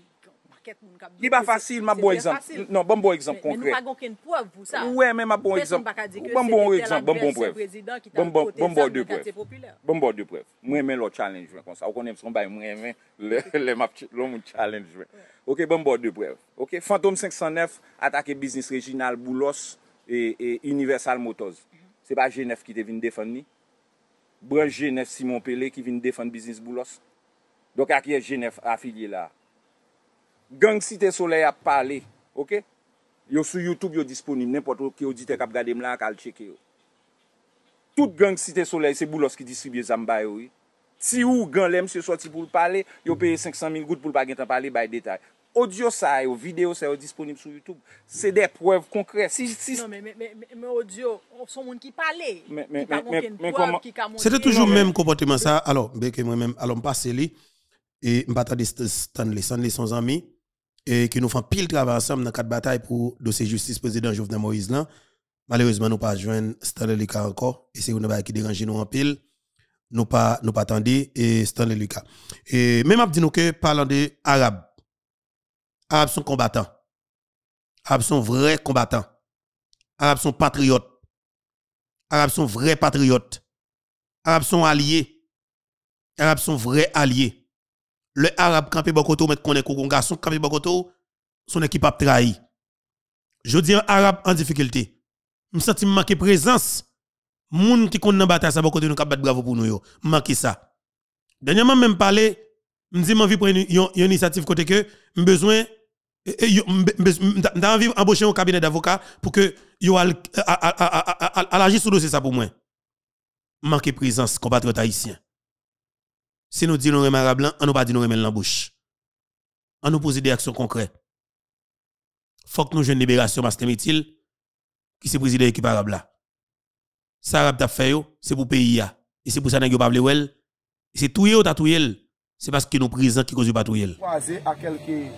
Il pas facile ma bon exemple. Non, bon bon exemple concret. Mais nous pas aucune preuve pour ça. Ouais, mais ma bon exemple. Bon bon exemple, bon bon preuve. Bon bon bon bon de preuve. Bon bon de preuve. Moi mais le challenge comme ça. On connaît son bail moi mais le le map le challenge. OK, bon bon de preuve. OK, Fantôme cinq cent neuf attaquer business Reginald Boulos et, et Universal Motors. C'est pas G neuf qui te vient défendre ni. Branche G neuf Simon Pelé qui vient défendre business Boulos. Donc à qui est G neuf affilié là. Gang Cité Soleil a parlé, OK? Yo sur YouTube yo disponible n'importe qui auditeur qui a regarder là ka checker. Tout gang Cité Soleil c'est Boulos qui distribue zamba yo. Si ou gang lè monsieur sorti pour parler, yo paye cinq cent mille gouttes pour pas gen parler bay détail. Audio ça yo, vidéo ça yo disponible sur YouTube. C'est des preuves concrètes. Si, si... Non mais mais mais, mais audio, son monde qui parlait. Mais mais mais, mais comment c'était toujours le même comportement ça. Alors, ben que moi même alors passer li et m'attendre Stanley, Stanley son ami et qui nous font pile travail ensemble dans quatre batailles pour dossier justice président Jovenel Moïse là. Malheureusement, nous pas joindre Stanley Lucas encore. Et c'est une chose qui dérange nous en pile. Nous pas, nous pas attendre et Stanley Lucas. Et même dit nous que parlant de Arabes. Arabes sont combattants. Arabes sont vrais combattants. Arabes sont patriotes. Arabes sont vrais patriotes. Arabes sont alliés. Arabes sont vrais alliés. Le Arabe campé Bokoto, met qu'on est qu'on garçon campé Bokoto, son équipe a trahi. Je dis un Arabe en difficulté. Je sens manquer présence. Moun qui connaît bataille ça Bokoto nous cap battre bravo pour nous yo. Manquer ça. Dernièrement même parler, me dit m'envie prendre une initiative côté que besoin m'da envie embaucher un cabinet d'avocat pour que yo agisse sur dossier ça pour moi. Manquer présence compatriote haïtien. Si nous disons nous Arabe blanc, on nous pas dit nous remettre l'embauche. On nous pose des actions concrètes. Faut que nous jouions une libération Master Mithil qui c'est président de l'équipe arabe là. Ça arabe t'a fait c'est pour pays et c'est pour ça que nous pas vle wel. C'est touyer ou t'a touyer. C'est parce que nous présents qui cause pas touyer. Croisé à quelques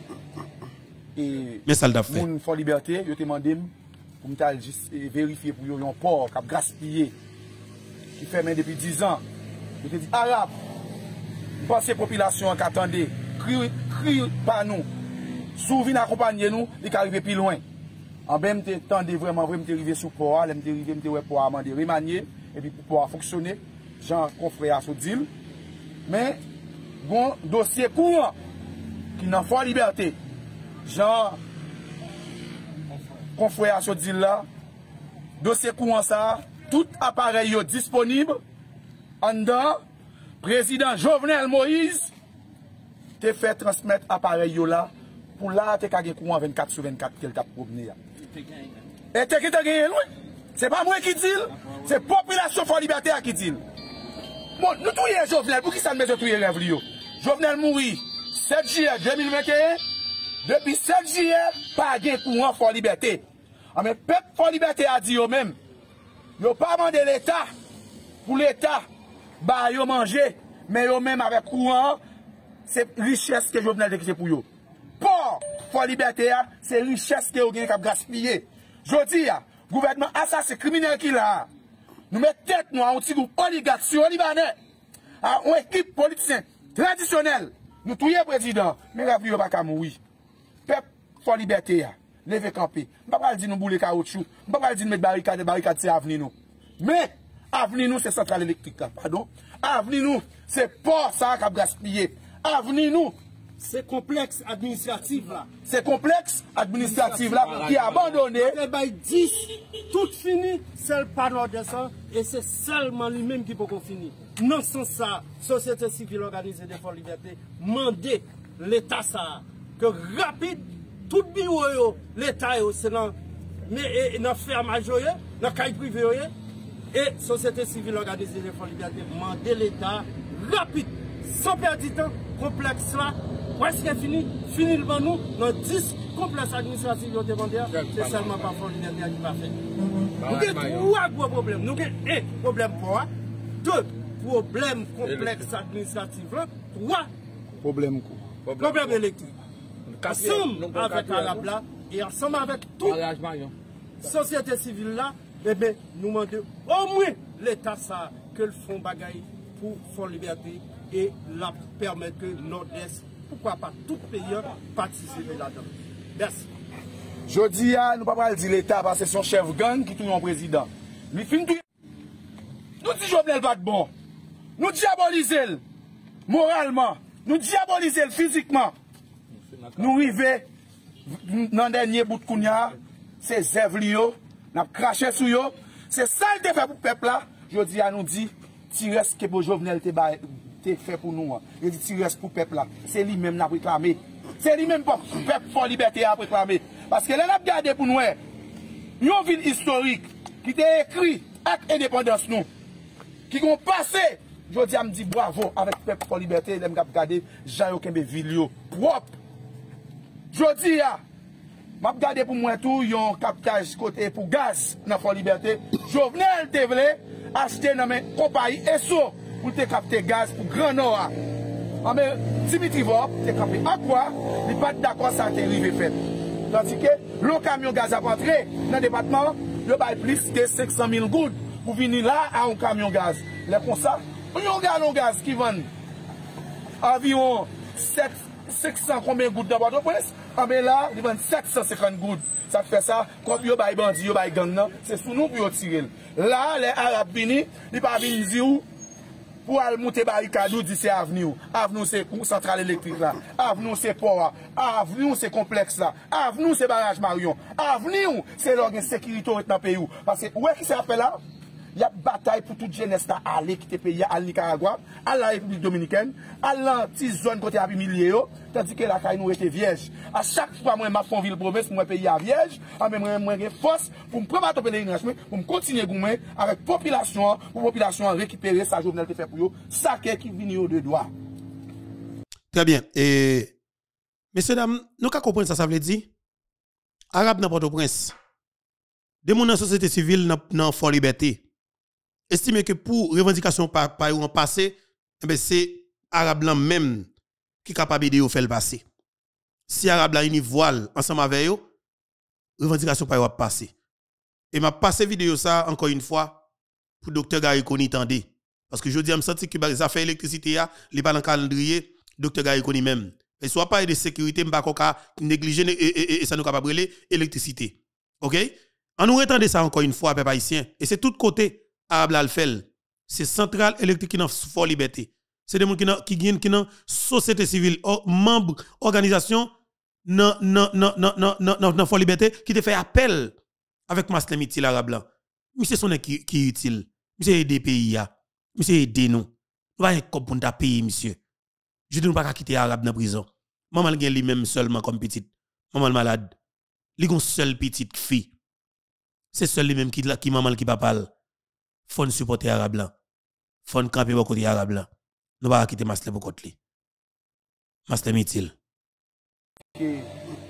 et mais ça l'a fait. Moun for liberté, yo te mandé pour m'tal juste vérifier pour yo un port qui a gaspillé qui fait main depuis dix ans. Yo te dit arabe pensez population qui attendait, crie crie par nous. Souvin accompagner nous, il arrive plus loin. En même temps, vraiment vraiment arrivé sous port, l'aime arrivé me ouais pour amender remanier et puis pour pouvoir fonctionner, Jean confrère sous deal. Mais bon dossier courant qui n'a pas liberté. Jean confrère sous deal là, dossier courant ça, tout appareil yo disponible en dedans. Président Jovenel Moïse te fait transmettre appareil yo là pour là te ka gen courant vingt-quatre sur vingt-quatre qu'elle t'a promené. Et te qui t'a gagné loin. C'est pas moi qui dis, c'est population for liberté qui dit. Bon, nous touyer Jovenel pour qui ça ne met touyer rêve yo. Jovenel mouri sept juillet deux mille vingt et un. Depuis sept juillet pas gen courant for liberté. Ah mais peuple for liberté a dit yo même. Yo pas mandé l'état pour l'état bah yo manger mais yo même avec courant c'est richesse que Jovenel décrit pour yo. Pour for liberté c'est richesse que yo gen k'ap gaspiller. Jodi ya gouvernement assassin criminel qui là. Nous mettons tête nous à un petit groupe oligarque sur libanais à une équipe politicien traditionnelle. Nous touyer président mais la vie pas mourir. Peuple for liberté lever camper. On pas dire nous bouler caoutchouc. On pas dire mettre barricade barricade c'est avenir nous. Mais avenir nous c'est centrale électrique là, pardon. Avenir nous c'est port ça qui a gaspillé. Avenir nous c'est complexe administratif là. C'est complexe administratif là qui a abandonné. Les dix tout fini, seul panneau de ça et c'est seulement lui-même qui peut finir. Non sans ça, société civile organisée de for liberté demander l'état ça que rapide tout bureau l'état c'est dans mais dans ferme joyeux, dans caille privé et société civile organisée de for liberté demander l'état rapide sans perdre du temps complexe là presque fini fini devant nous dans dix complexes administratifs ont demandé c'est seulement pas for liberté qui va faire. Nous avons trois gros problèmes. Nous avons un problème pour deux problèmes complexes administratifs là, trois problème quoi. Problème électrique. Ensemble avec Arabe là et ensemble avec toute société civile là, eh bien, nous demandons au moins l'État ça que le font bagaille pour for liberté et la permettre que Nord-Est, pourquoi pas tout pays participer là-dedans. Merci. Jodi a, nous ne pouvons pas dire l'État parce que c'est son chef gang qui tourne en président. Lui fin tout. Nous disons Jovenel pas de bon. Nous diabolisons moralement. Nous diabolisons physiquement. Nous arrivons dans le dernier bout de Kounia, c'est Zevlio, nous avons craché sur eux. C'est ça qui fait pour le peuple là. Jodi a nous dit, tu restes que pour Jovenel te fait pour nous. Il dit, tu restes pour le peuple là. C'est lui-même qui a réclamé. C'est lui-même pour le peuple for liberté à réclamer. Parce que là, on a regardé pour nous, une ville historique qui était écrit avec indépendance nous, qui ont passé, je dis, me dit bravo avec le peuple for liberté, les gens regardé, Jean Kembe ville propre. Je dis, je regardé pour moi tout, il y a un captage côté pour gaz dans for liberté. Jovenel te voulait acheter dans mes compagnies E S O pour te capter gaz pour Grand Nord. Mais Dimitri Vop, te capté à quoi, il n'est pas d'accord ça a été arrivé fait. Tandis que le camion gaz a entré dans le département, yo bay plus que cinq cent mille gouttes pour venir là à un camion gaz. Les comme ça, un gallon gaz qui vend environ sept, cinq cents combien gouttes dans Port-au-Prince, ah ben là, ils vendent sept cent cinquante gouttes. Ça fait ça, quand yo bay bandi, yo bay gang, c'est sous nous pour tirer. Là, les Arabes venus, ils pas venir dire pour aller monter barricade, dit c'est avenue. Avenue c'est centrale électrique là. Avenue c'est port. Avenue c'est complexe là. Avenue c'est barrage Marion. Avenue c'est l'organe sécurité dans le pays. Parce que où est-ce que ça fait là? Il y a bataille pour toute jeunesse là aller quitter le pays, à Nicaragua, à la République Dominicaine, à la petite zone côté Abimilier, tandis que la caille nous était vierge. À chaque fois, moi, je fais ville province, moi, pays à vierge, à même moi, j'ai force pour me préparer pèlerinage, pour me continuer avec la population, pour la population récupérer sa journée de fait pour eux, ça qui vient de droit. Très bien. Et, messieurs, dames, nous qu'à comprendre ça, ça veut dire, Arabe dans Port-au-Prince, des gens dans la société civile dans Fort Liberté, estime que pour revendication par par en passé, eh c'est Arabe là même qui est capable de faire le passé. Si Arabe là une voile ensemble avec eux, revendication par va passer. Et m'a passé vidéo ça encore une fois pour docteur Gary Koni tendez parce que je dis me senti que les affaires électricité là, les pas dans calendrier docteur Gary Koni même. Et soit pas de sécurité m'pa ka négliger et, et, et, et ça nous capable brûler électricité. OK? On nous retendez ça encore une fois peuple haïtien et c'est tout côté Arabe là le fait. C'est centrale électrique qui dans Fort Liberté. C'est des gens qui qui qui qui dans société civile, membres organisation non non non non non non non Fort Liberté qui te fait appel avec Maslem Itil Arabe là. Monsieur son qui qui utile. Monsieur aider pays ya. Monsieur aider nous. Nous va un cop pour ta pays monsieur. Je dis nous pas quitter Arabe dans prison. Maman gen lui même seulement comme petite. Maman malade. Li gon seule petite fille. C'est seul lui même qui qui maman qui papa. Faut supporter Arabe là. Faut camper beaucoup côté Arabe là. Nous va quitter Maslem pour côté. Maslem Itil. Et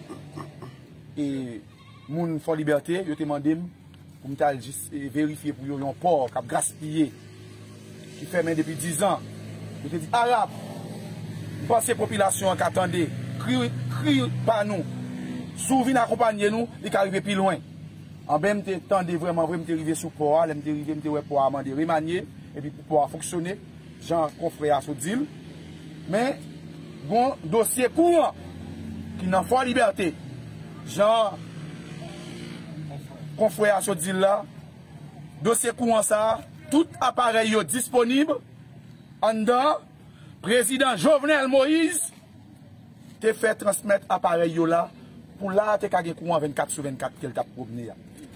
et moun Fort Liberté, yo te mandé pour m'tal juste vérifier pour yo un port qui a gaspillé qui fermé depuis dix ans. Je te dis Arabe. Pensez population qui attendait, crie crie par nous. Souvin accompagner nous, il arrive plus loin. En même temps, vraiment, vraiment, arrivé sous port, je suis arrivé sur le port, je suis remanié, et puis pour pouvoir fonctionner, Jean confrère sur deal. Mais, bon, dossier courant, qui n'a pas liberté, Jean confrère sur deal là, dossier courant ça, tout appareil disponible, en dedans, président Jovenel Moïse, te fait transmettre appareil là, pour là, te kage courant vingt-quatre sur vingt-quatre qu'elle t'a promené.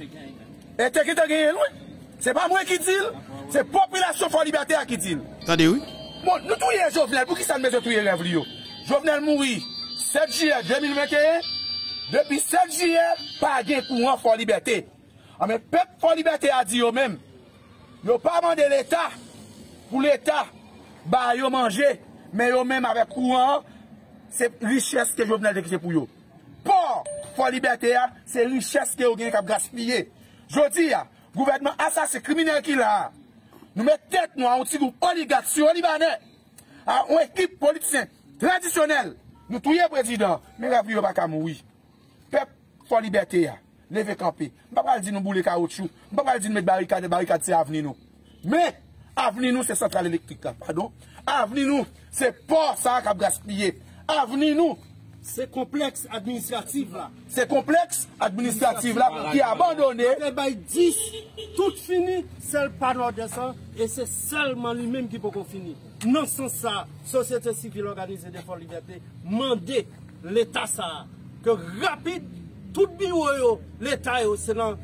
Et te qui t'a gagné, oui. C'est pas moi qui dis, c'est la population Fort Liberté qui dit. Attendez, oui. Bon, nous tous les Jovenel, pour qui ça ne met tous les rêves, Jovenel mourit sept juillet deux mille vingt et un. Depuis sept juillet, pas de courant Fort Liberté. Mais peuple Fort Liberté a dit eux-mêmes, ils n'ont pas demandé l'État, pour l'État, bah, ils ont mangé, mais eux-mêmes avec courant, c'est richesse que Jovenel décrit pour eux. Pour Fort Liberté, c'est richesse que vous avez gaspillé. Je dis, le gouvernement assassin criminel qui l'a. Nous mettons tête nous à un petit groupe oligarque sur Libanais, à une équipe politique traditionnelle. Nous tuons le président, mais la vie n'est pas mourir. Peuple Fort Liberté, levez camper. Je ne vais pas dire nous bouler caoutchouc. Je ne vais pas dire mettre barricade, barricade, c'est avenir nous. Mais, avenir nous, c'est centrale électrique là, pardon. Avenir nous, c'est pas ça qui a gaspillé. Avenir nous, c'est complexe administratif là. C'est complexe administratif là qui a abandonné. Les dix, tout fini, c'est le panneau de ça, et c'est seulement lui-même qui peut finir. Non sans ça, société civile organisée de Fort Liberté, mandé l'État ça, que rapide, tout bureau, l'État c'est dans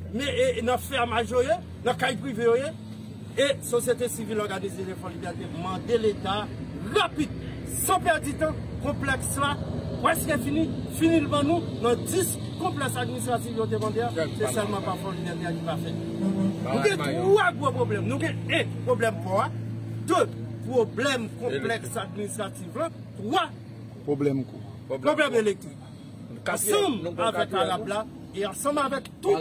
la ferme majorée, dans la caille privée, et société civile organisée de Fort Liberté, mandé l'État rapide, sans perdre du temps, complexe là. Presque fini, fini devant nous, dans dix complexes administratifs qui demandé, c'est seulement pas Fort Liberté qui va faire. Nous avons trois gros problèmes. Nous avons un problème pour deux problèmes complexes administratifs, trois problèmes problèmes électriques. Ensemble avec Arabe là et ensemble avec toute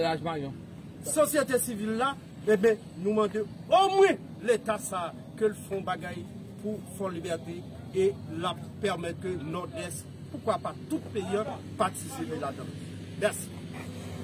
société civile là, eh bien, nous demandons au moins l'État ça que le font bagaille pour Fort Liberté et la permettre que Nord-Est, pourquoi pas tout pays participer là-dedans. Merci.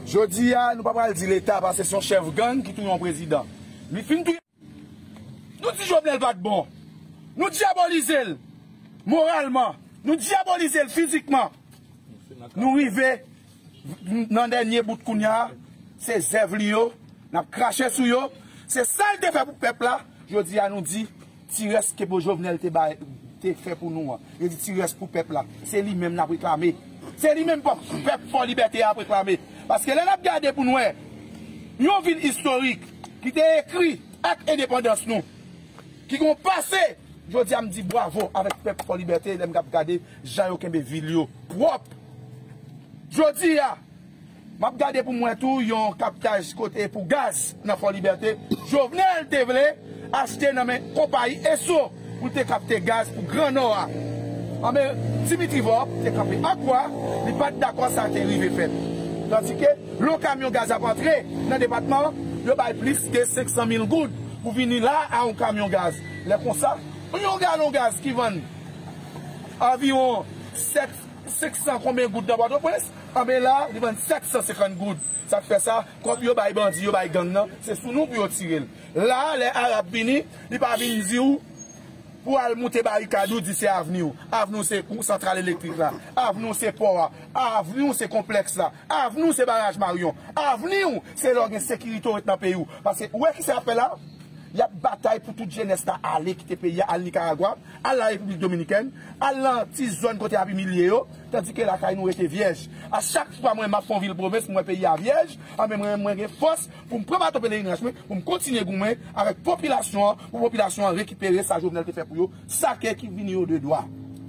Jodi a, nous pas pas dire l'État parce que c'est son chef gang qui touille un président. Lui fin tout. Nous disons Jovenel pas de bon. Nous diabolisons moralement. Nous diabolisons physiquement. Nous arrivons dans le dernier bout de Kounia, c'est Zevlio, nous avons craché sur eux. C'est ça qui fait pour le peuple là. Jodi a nous dit, si reste que pour Jovenel te fait pour nous. Il dit, si reste pour le peuple là. C'est lui-même qui a réclamé. C'est lui-même pour le peuple pour liberté à réclamer. Parce que là, on a gardé pour nous, une ville historique qui était écrit avec indépendance nous, qui ont passé, je dis, me dit bravo avec le peuple pour liberté, les gens gardé Jean Kembe ville propre. Je dis, m'a gardé pour moi tout, yon captage côté pour gaz dans la liberté. Jovenel te vle acheter dans mes compagnie E S O pour te capter gaz pour Grand Nord. Mais Dimitri Vop, te capter à quoi, il n'est pas d'accord ça te arrivé fait. Tandis que le camion gaz a entré dans le département, il y a plus de cinq cent mille gouttes pour venir là à un camion gaz. Les comme ça, un gallon gaz qui vend environ cinq cents combien gouttes dans votre presse, mais là, il vend sept cent cinquante gouttes. Ça fait ça, quand il y a des bandits, il y a des gangs, c'est sous nous pour tirer. Là, les Arabes viennent, ils ne peuvent pas venir pour aller monter barricade, dit c'est avenue. Avenue c'est centrale électrique là. Avenue c'est port. Avenue c'est complexe là. Avenue c'est barrage Marion. Avenue c'est l'organe sécurité dans le pays. Parce que où est-ce qui s'appelle là? Il y a bataille pour toute jeunesse à aller quitter le pays, à Nicaragua, à la République Dominicaine, à l'anti zone côté Abimilier, tandis que la caille nous était vierge. À chaque fois, moi, je fais ville province, moi, pays à vierge, à même moi, j'ai force pour me préparer pèlerinage, pour me continuer avec la population, pour la population récupérer sa journée de fait pour eux, ça qui vient de droit.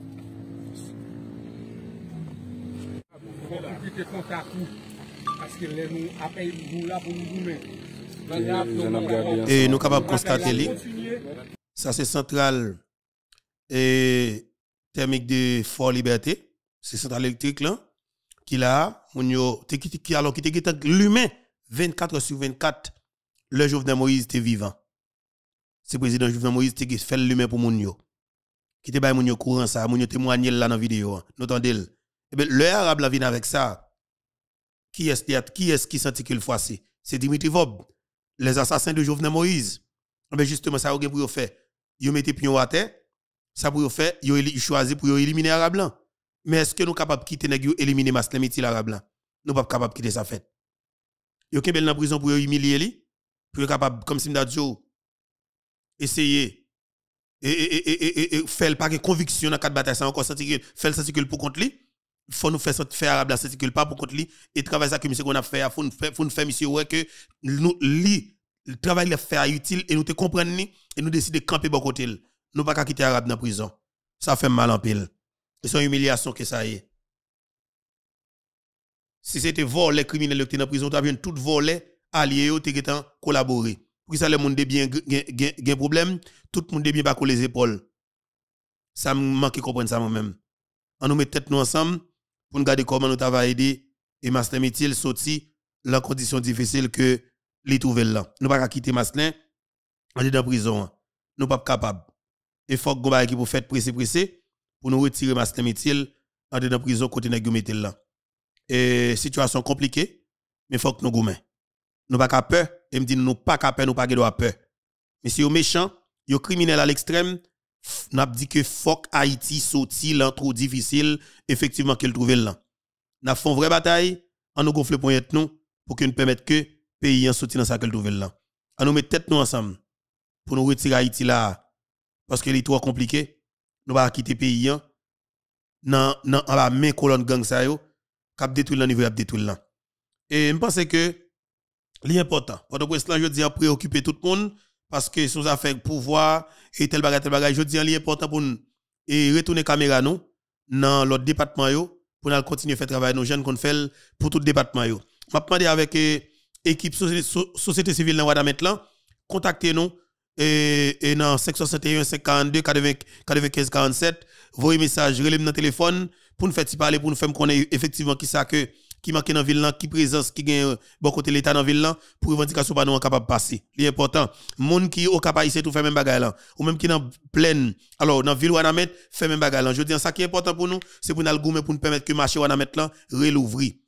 Parce que nous appelons là pour nous et nous sommes capables de constater ça c'est centrale et thermique de Fort Liberté, c'est centrale électrique là qui là qui alors qui était l'humain vingt-quatre heures sur vingt-quatre le Jovenel Moïse était vivant. C'est président Jovenel Moïse qui fait l'humain pour moun yo. Qui te bay moun yo courant ça, moun yo témoigner là dans vidéo. Nous entendez. Et ben le arabe la vient avec ça. Qui est qui est qui senti qu'il foissé? C'est Dimitri Vob. Les assassins de Jovenel Moïse. Mais justement, ça, vous pour faire. Vous mettez pion à terre. Ça pour faire, vous choisissez pour éliminer l'arabe blanc. Mais est-ce que nous sommes capables de quitter et éliminer Maslemiti l'arabe blanc? Nous ne sommes pas capables de quitter ça fait. Vous êtes dans la prison pour humilier lui. Pour être capable, comme si nous essayer et, et, et, et, et faire pas de conviction dans quatre batailles, ça encore senti que faire sentir que pour contre lui. Il faut nous faire faire arabe la sentir que pas pour contre lui et travailler ça que monsieur qu'on a fait, faut nous faire faut nous faire monsieur ouais que nous li le travail le faire utile et nous te comprendre ni et nous décider de camper bon côté. Nous pas quitter arabe dans prison. Ça fait mal en pile. C'est une humiliation que ça y est. Si c'était vol les criminels qui étaient dans prison, tu as bien tout volé allié ou t'es collaborer. Pour ça le monde bien gain problème, tout le monde bien pas coller les épaules. Ça me manque comprendre ça moi-même. On nous met tête nous ensemble pour nous garder comment nous t'avons aidé et Maslin Metil sorti dans conditions difficiles que les trouver là. Nous pas quitter Maslin, on est dans prison. Nous pas capable. Et faut que qui pour faire pressé pressé pour nous retirer Maslin Metil en dans prison côté nèg metel là. Et situation compliquée, mais faut que nous goumé. Nous pas capable peur et me dit nous pas capable nous pas droit peur. Mais si yo méchant, yo criminel à l'extrême, n'a dit que fuck Haïti sorti là trop difficile effectivement qu'elle trouve là. N'a fait une vraie bataille, on nous gonfle point nous pour que nous permettre que pays en sorti dans ça qu'elle trouve là. On nous mettre tête nous ensemble pour nous retirer Haïti là parce que c'est trop compliqué. Nous pas quitter pays en dans dans la main colonne gang ça yo cap détruire le niveau cap détruire là. Et je pense que l'important pour que je dis à préoccuper tout le monde parce que sous affaire pouvoir et tel bagage tel bagage je dis l'important pour nous et retourner caméra nous dans l'autre département yo pour nous continuer faire travail nos jeunes qu'on fait pour tout département yo m'a demandé avec équipe société civile dans Wadamet là contactez nous et et dans cinq cent soixante et un cinq cent quarante-deux quatre-vingt-quinze quarante-sept voyez message relève dans téléphone pour nous faire parler pour nous faire connaître effectivement qui ça que qui manque dans ville là qui présence qui gagne bon côté l'état dans ville là pour revendication pas nous capable passer l'important monde qui au capable ici tout faire même bagarre là ou même qui dans pleine alors dans ville Wanamet fait même bagarre là je dis ça qui est important pour nous c'est pour nous goumer pour nous permettre que marché Wanamet là relouvrir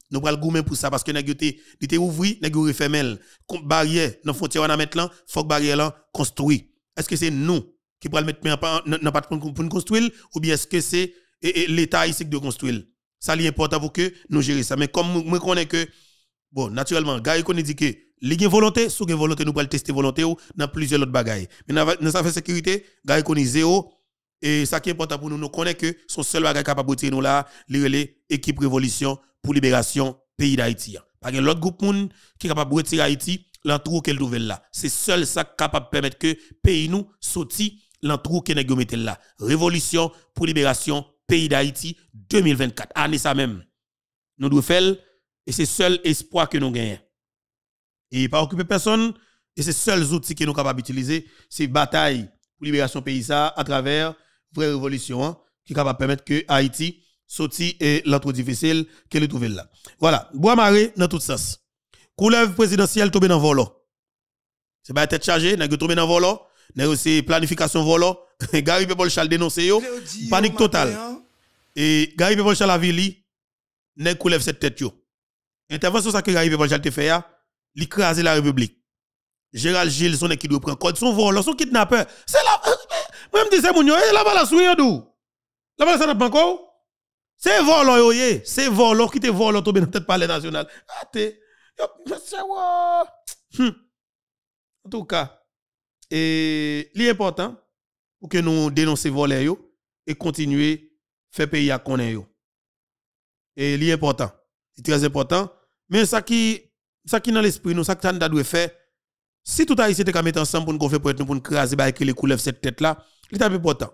Nous pral goumen pour ça parce que nèg yo te li te ouvri, nèg yo refermel. Barrière dans frontière on a mettre là, faut que barrière là construit. Est-ce que c'est nous qui pral mettre dans pas pour nous construire ou bien est-ce que c'est l'état ici qui doit construire? Ça li important pour que nous gérer ça. Mais comme moi connais que bon, naturellement, gars il dit que li gen volonté, sous gen volonté nous pral tester volonté ou dans plusieurs autres bagailles. Mais dans ça fait sécurité, gars il connaît zéro. Et ça qui est important pour nous, nous connaissons que son seul bagage capable de tirer nous là, les équipe révolution pour libération pays d'Haïti. Pas un autre groupe moun qui est capable de retirer Haïti, l'entrou qu'elle nouvelle là. C'est seul ça capable de permettre que pays nous sorti l'entrou qu'elle nèg mettre là. Révolution pour libération pays d'Haïti deux mille vingt-quatre. Année ça même. Nous devons faire et c'est seul espoir que nous gagnons. Et pas occuper personne et c'est seul outil que nous capable d'utiliser, c'est bataille pour libération pays ça à travers vraie révolution hein, qui est capable de permettre que Haïti sorti et l'entrée difficile qu'elle trouve là. Voilà, bois maré dans tout sens. Couleuvre présidentielle tombé dans volo. C'est pas tête chargée, n'a tombé dans volo, n'a aussi planification volo. Gary Pepol Charles dénoncé yo, panique totale. Et Gary Pepol Charles a vili, n'a coulève cette tête yo. Intervention ça que Gary Pepol Charles te fait ya, li craser la République. Gérald Gilles son qui doit prendre code son vol, son kidnappeur. C'est là moi me disais mon yo, la balle souillé d'où? La balle ça n'a pas encore. C'est vol yo yé, c'est vol qui te vol tomber dans tête palais national. Ate. Hmm. En tout cas, et l'important pour que nous dénoncer voler yo et continuer faire pays à connaître yo. Et l'important, c'est très important, mais ça qui ça qui dans l'esprit nous ça que ça doit faire. Si tout Haïtien te mettre ensemble pour nous faire pour nous craser ba que les coulève cette tête là, c'est important.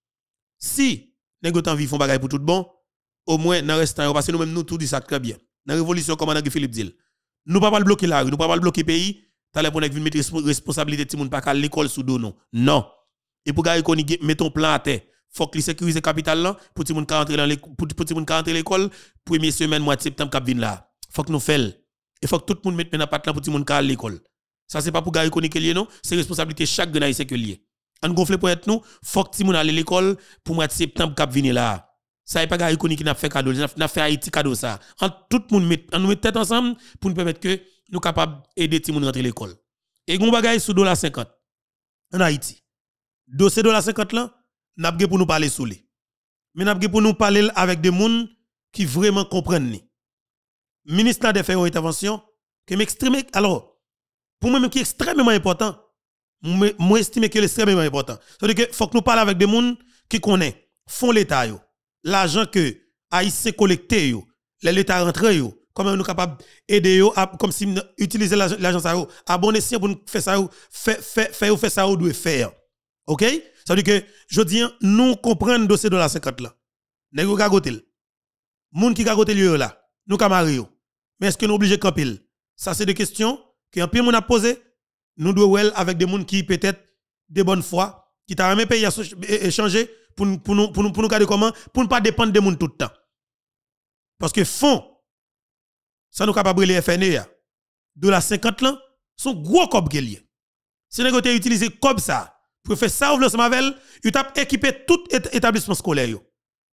Si nèg autant vivre font bagaille pour tout bon, au moins dans restant parce que nous même nous tout dit ça très bien. Dans révolution comme on Philippe dit. Nous pas pas bloquer la rue, nous pas pas bloquer pays, t'allais pour venir mettre responsabilité ti moun pas l'école sous dos non. Non. Et pour gars qu'on mettons plan à terre, faut que sécuriser capitale là pour ti moun ka rentrer dans l'école pour ti moun ka rentrer l'école première semaine mois de septembre cap vinn là. Faut que nous faisons. Et faut que tout le monde mette maintenant pat là pour ti moun ka l'école. Ça c'est pas pour gars qu'on est lié non, c'est responsabilité chaque gars haïtien que lié. On gonfle pour être nous, faut que ti moun aller l'école pour mois de septembre cap vinn là. Ça n'est pas gars qui n'a fait cadeau, n'a fait Haïti cadeau ça. En tout le monde met, on nous met tête ensemble pour nous permettre que nous capables aider ti moun rentrer l'école. Et gon bagay sous dollar cinquante en Haïti. Dossier dollar cinquante là, n'a pas pour nous parler sous les. Mais n'a pas pour nous parler avec des moun qui vraiment comprennent ni. Ministre des Affaires en intervention que m'extrême alors pour moi même qui est extrêmement important. Moi estime que c'est extrêmement important. C'est-à-dire que faut que nous parler avec des moun qui connaissent font l'état yo. L'argent que Haïtien collecté yo, l'État rentre yo, comment nous capable aider yo comme si utiliser l'argent ça yo, abonner si pour nous faire ça yo, faire faire faire faire ça yo doit faire. OK? Ça veut dire que je dis nous comprendre dossier de la cinquante là. Nèg yo gagotel. Moun qui gagotel yo là, nous camari yo. Mais est-ce que nous obligé camper? Ça c'est des questions que un peu moun a posé, nous doit well avec des moun qui peut-être de bonne foi, qui t'a même pays à échanger pour nous pour nous pour nous pour nous garder comment pour ne pas dépendre des moun tout le temps. Parce que fond ça nous capable les F N E de la cinquante là sont gros cob lié. Si nous avons utilisé comme ça pour faire ça ouvre ensemble avec il t'a équipé tout établissement scolaire yo.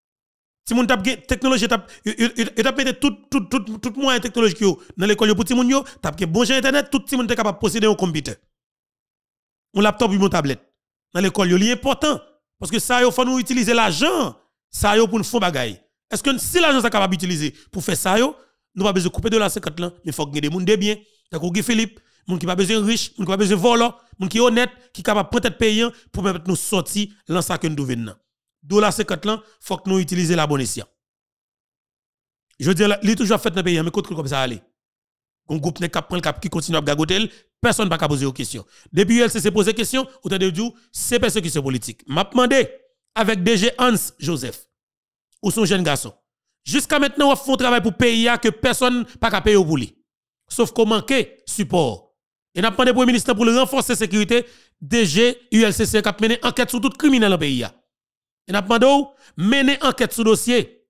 Si moun t'a technologie t'a il t'a mettre tout tout tout tout moyen technologique yo dans l'école pour ti moun yo t'a bon internet tout ti moun t'a capable posséder un computer. Un laptop ou une tablette. Dans l'école yo li important. Parce que ça, il faut nous utiliser l'argent, ça pour nous faire bagaille. Est-ce que si l'argent est capable d'utiliser pour faire ça, nous pas besoin de couper de la cinquante là, mais il faut que des gens de bien, t'as Guy Philippe, moun qui pas besoin de riche, moun qui pas besoin de volant, moun qui honnête, qui capable prendre tête payant pour permettre nous sortir dans ça que nous devons. De la cinquante là, faut que nous utiliser la bonne escient. Je veux dire, il est toujours fait dans le pays, mais contre comme ça aller. Un groupe n'est cap prend le cap qui continue à gagoter, personne ne va poser aux questions. Depuis elle s'est posé question, autant de dire c'est personne qui sont politique. M'a demandé avec D G Hans Joseph ou son jeune garçon. Jusqu'à maintenant on fait un travail pour payer que personne pas capable payer pour lui. Sauf qu'on manquait support. Et n'a demandé pour le ministre pour le renforcer la sécurité, D G U L C C qui a mené enquête sur tout criminel dans le pays. Et n'a demandé mener enquête sur dossier.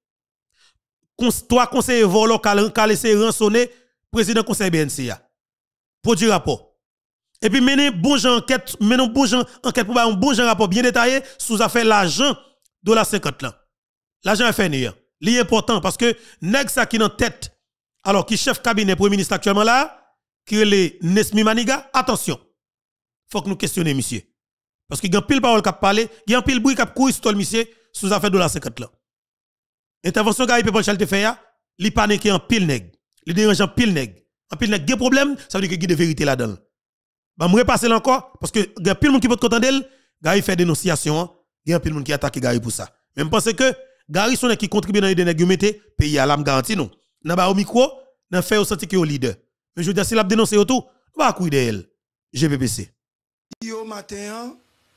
Toi conseiller volant qui laissé rançonner président conseil B N C A. Produit rapport. Et puis mener bon genre enquête, mener bon genre enquête pour un bon genre rapport bien détaillé sous affaire l'argent de la cinquante là. L'argent F N E. Li important parce que nèg ça qui dans tête Alors, qui chef cabinet Premier ministre actuellement là, qui est le Nesmi Maniga, attention. Faut que nous questionnions, monsieur. Parce qu'il y a pile parole qui a parlé, il y a pile bruit qui a couru sur le monsieur, sous affaire de la cinquante là. Intervention Gary Pepol Chalte fait ya, li panique en pile nèg. Li dérange en pile nèg. En pile nèg, il y a problème, ça veut dire qu'il y a de vérité là-dedans. Bah, je repasser là encore, parce que il y a pile monde qui peut content d'elle, Gary fait dénonciation, il y a pile monde qui attaque Gary pour ça. Même pense que Gary son qui contribue dans les nèg yo mette pays à l'âme garantie non. Nan ba au micro, nan fait au senti que au leader. Mais je veux dire si l'a dénoncer tout, va courir d'elle. G P P C. Yo matin,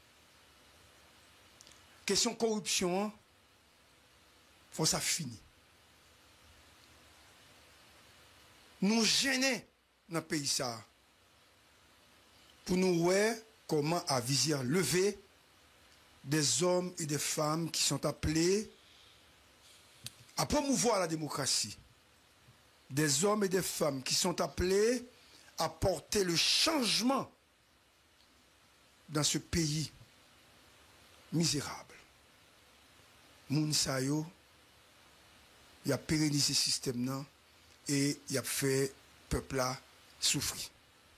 question corruption, faut ça fini. Nous gêner dans le pays ça. Pour nous voir comment à visière levée des hommes et des femmes qui sont appelés à promouvoir la démocratie. Des hommes et des femmes qui sont appelés à porter le changement dans ce pays misérable. Moun sa yo, il a pérennisé ce système là et il a fait peuple là souffrir.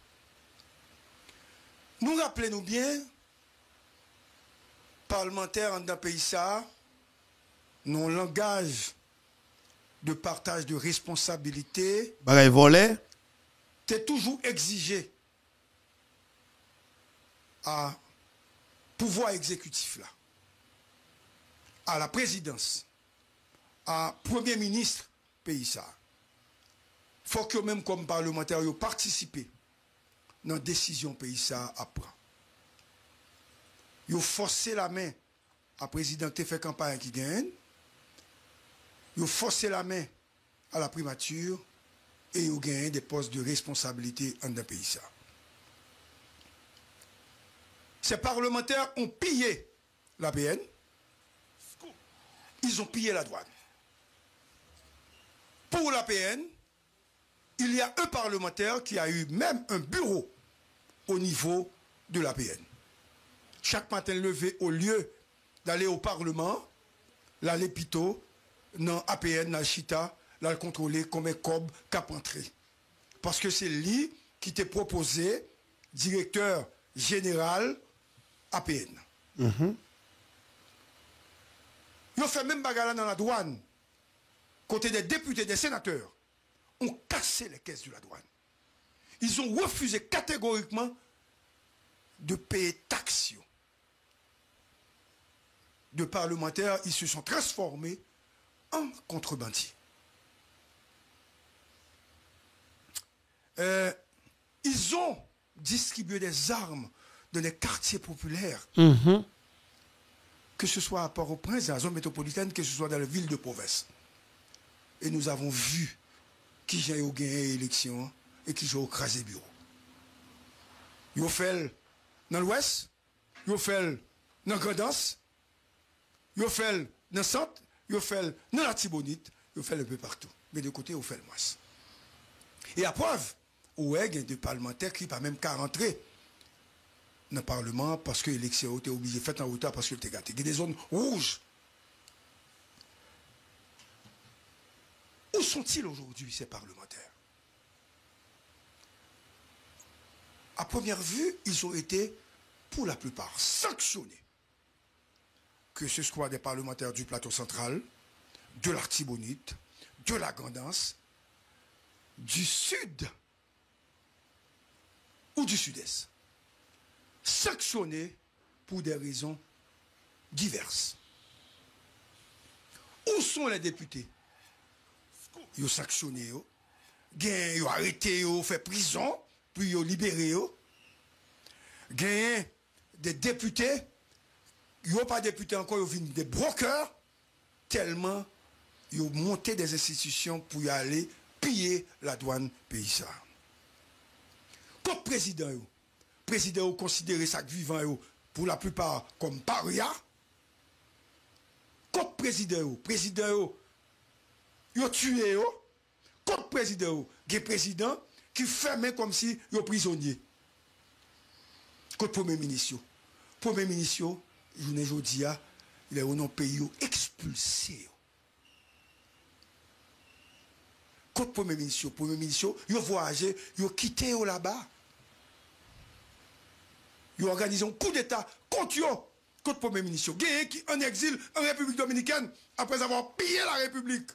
Nous rappelons-nous bien, parlementaires dans le pays ça, nos langages de partage de responsabilité, bagay volé, t'es toujours exigé à pouvoir exécutif là, à la présidence, à premier ministre pays ça. Faut que même comme parlementaire yo participer dans la décision pays ça à prendre. Yo forcer la main à président qui fait campagne qui gagne. Yo forcer la main à la primature et yo gagne des postes de responsabilité dans le pays ça. Ces parlementaires ont pillé l'A P N, ils ont pillé la douane. Pour l'A P N, il y a un parlementaire qui a eu même un bureau au niveau de l'A P N. Chaque matin levé, au lieu d'aller au Parlement, l'aller plutôt dans l'A P N, dans le Chita, là le contrôler comme un cob cap entré. Parce que c'est lui qui t'est proposé directeur général A P N. Mm-hmm. Ils ont fait même bagarre dans la douane. Côté des députés, des sénateurs, ont cassé les caisses de la douane. Ils ont refusé catégoriquement de payer taxes. De parlementaires, ils se sont transformés en contrebandiers. Euh, ils ont distribué des armes dans les quartiers populaires. Mm-hmm. Que ce soit à Port-au-Prince, dans la zone métropolitaine, que ce soit dans les villes de province. Et nous avons vu qui j'ai gagné l'élection et qui j'ai écrasé le bureau. Ils ont fait dans l'ouest, ils ont fait dans Grandance, ils ont fait dans le centre, ils ont fait dans la Tibonite, ils ont fait un peu partout. Mais de côté, ils ont fait le moins. Et à preuve, il y a des parlementaires qui ne peuvent même pas rentrer dans le Parlement parce que l'élection était obligée de faire en retard parce que était gâté. Il y a des zones rouges. Où sont-ils aujourd'hui, ces parlementaires? À première vue, ils ont été, pour la plupart, sanctionnés. Que ce soit des parlementaires du plateau central, de l'Artibonite, de la Grandance, du sud ou du sud-est. Sanctionnés pour des raisons diverses. Où sont les députés? Ils ont sanctionné, ils ont arrêté, ils ont fait prison, puis ils ont libéré. Il y a des députés, ils n'ont pas députés encore, ils ont des brokers, tellement ils ont monté des institutions pour y aller piller la douane pays. Comme président, le président a considéré ça vivant pour la plupart comme paria. Comme président, président ils ont tué, comme président, il y a un président qui fait comme si il est prisonnier. Comme premier ministre. Premier ministre, je ne dis pas, il est au nom pays expulsé. contre Premier ministre, Premier ministre, ils ont voyagé, ils ont quitté là-bas. Ils ont organisé un coup d'État contre eux, contre Premier ministre. Gagné qui en exil en République dominicaine après avoir pillé la République.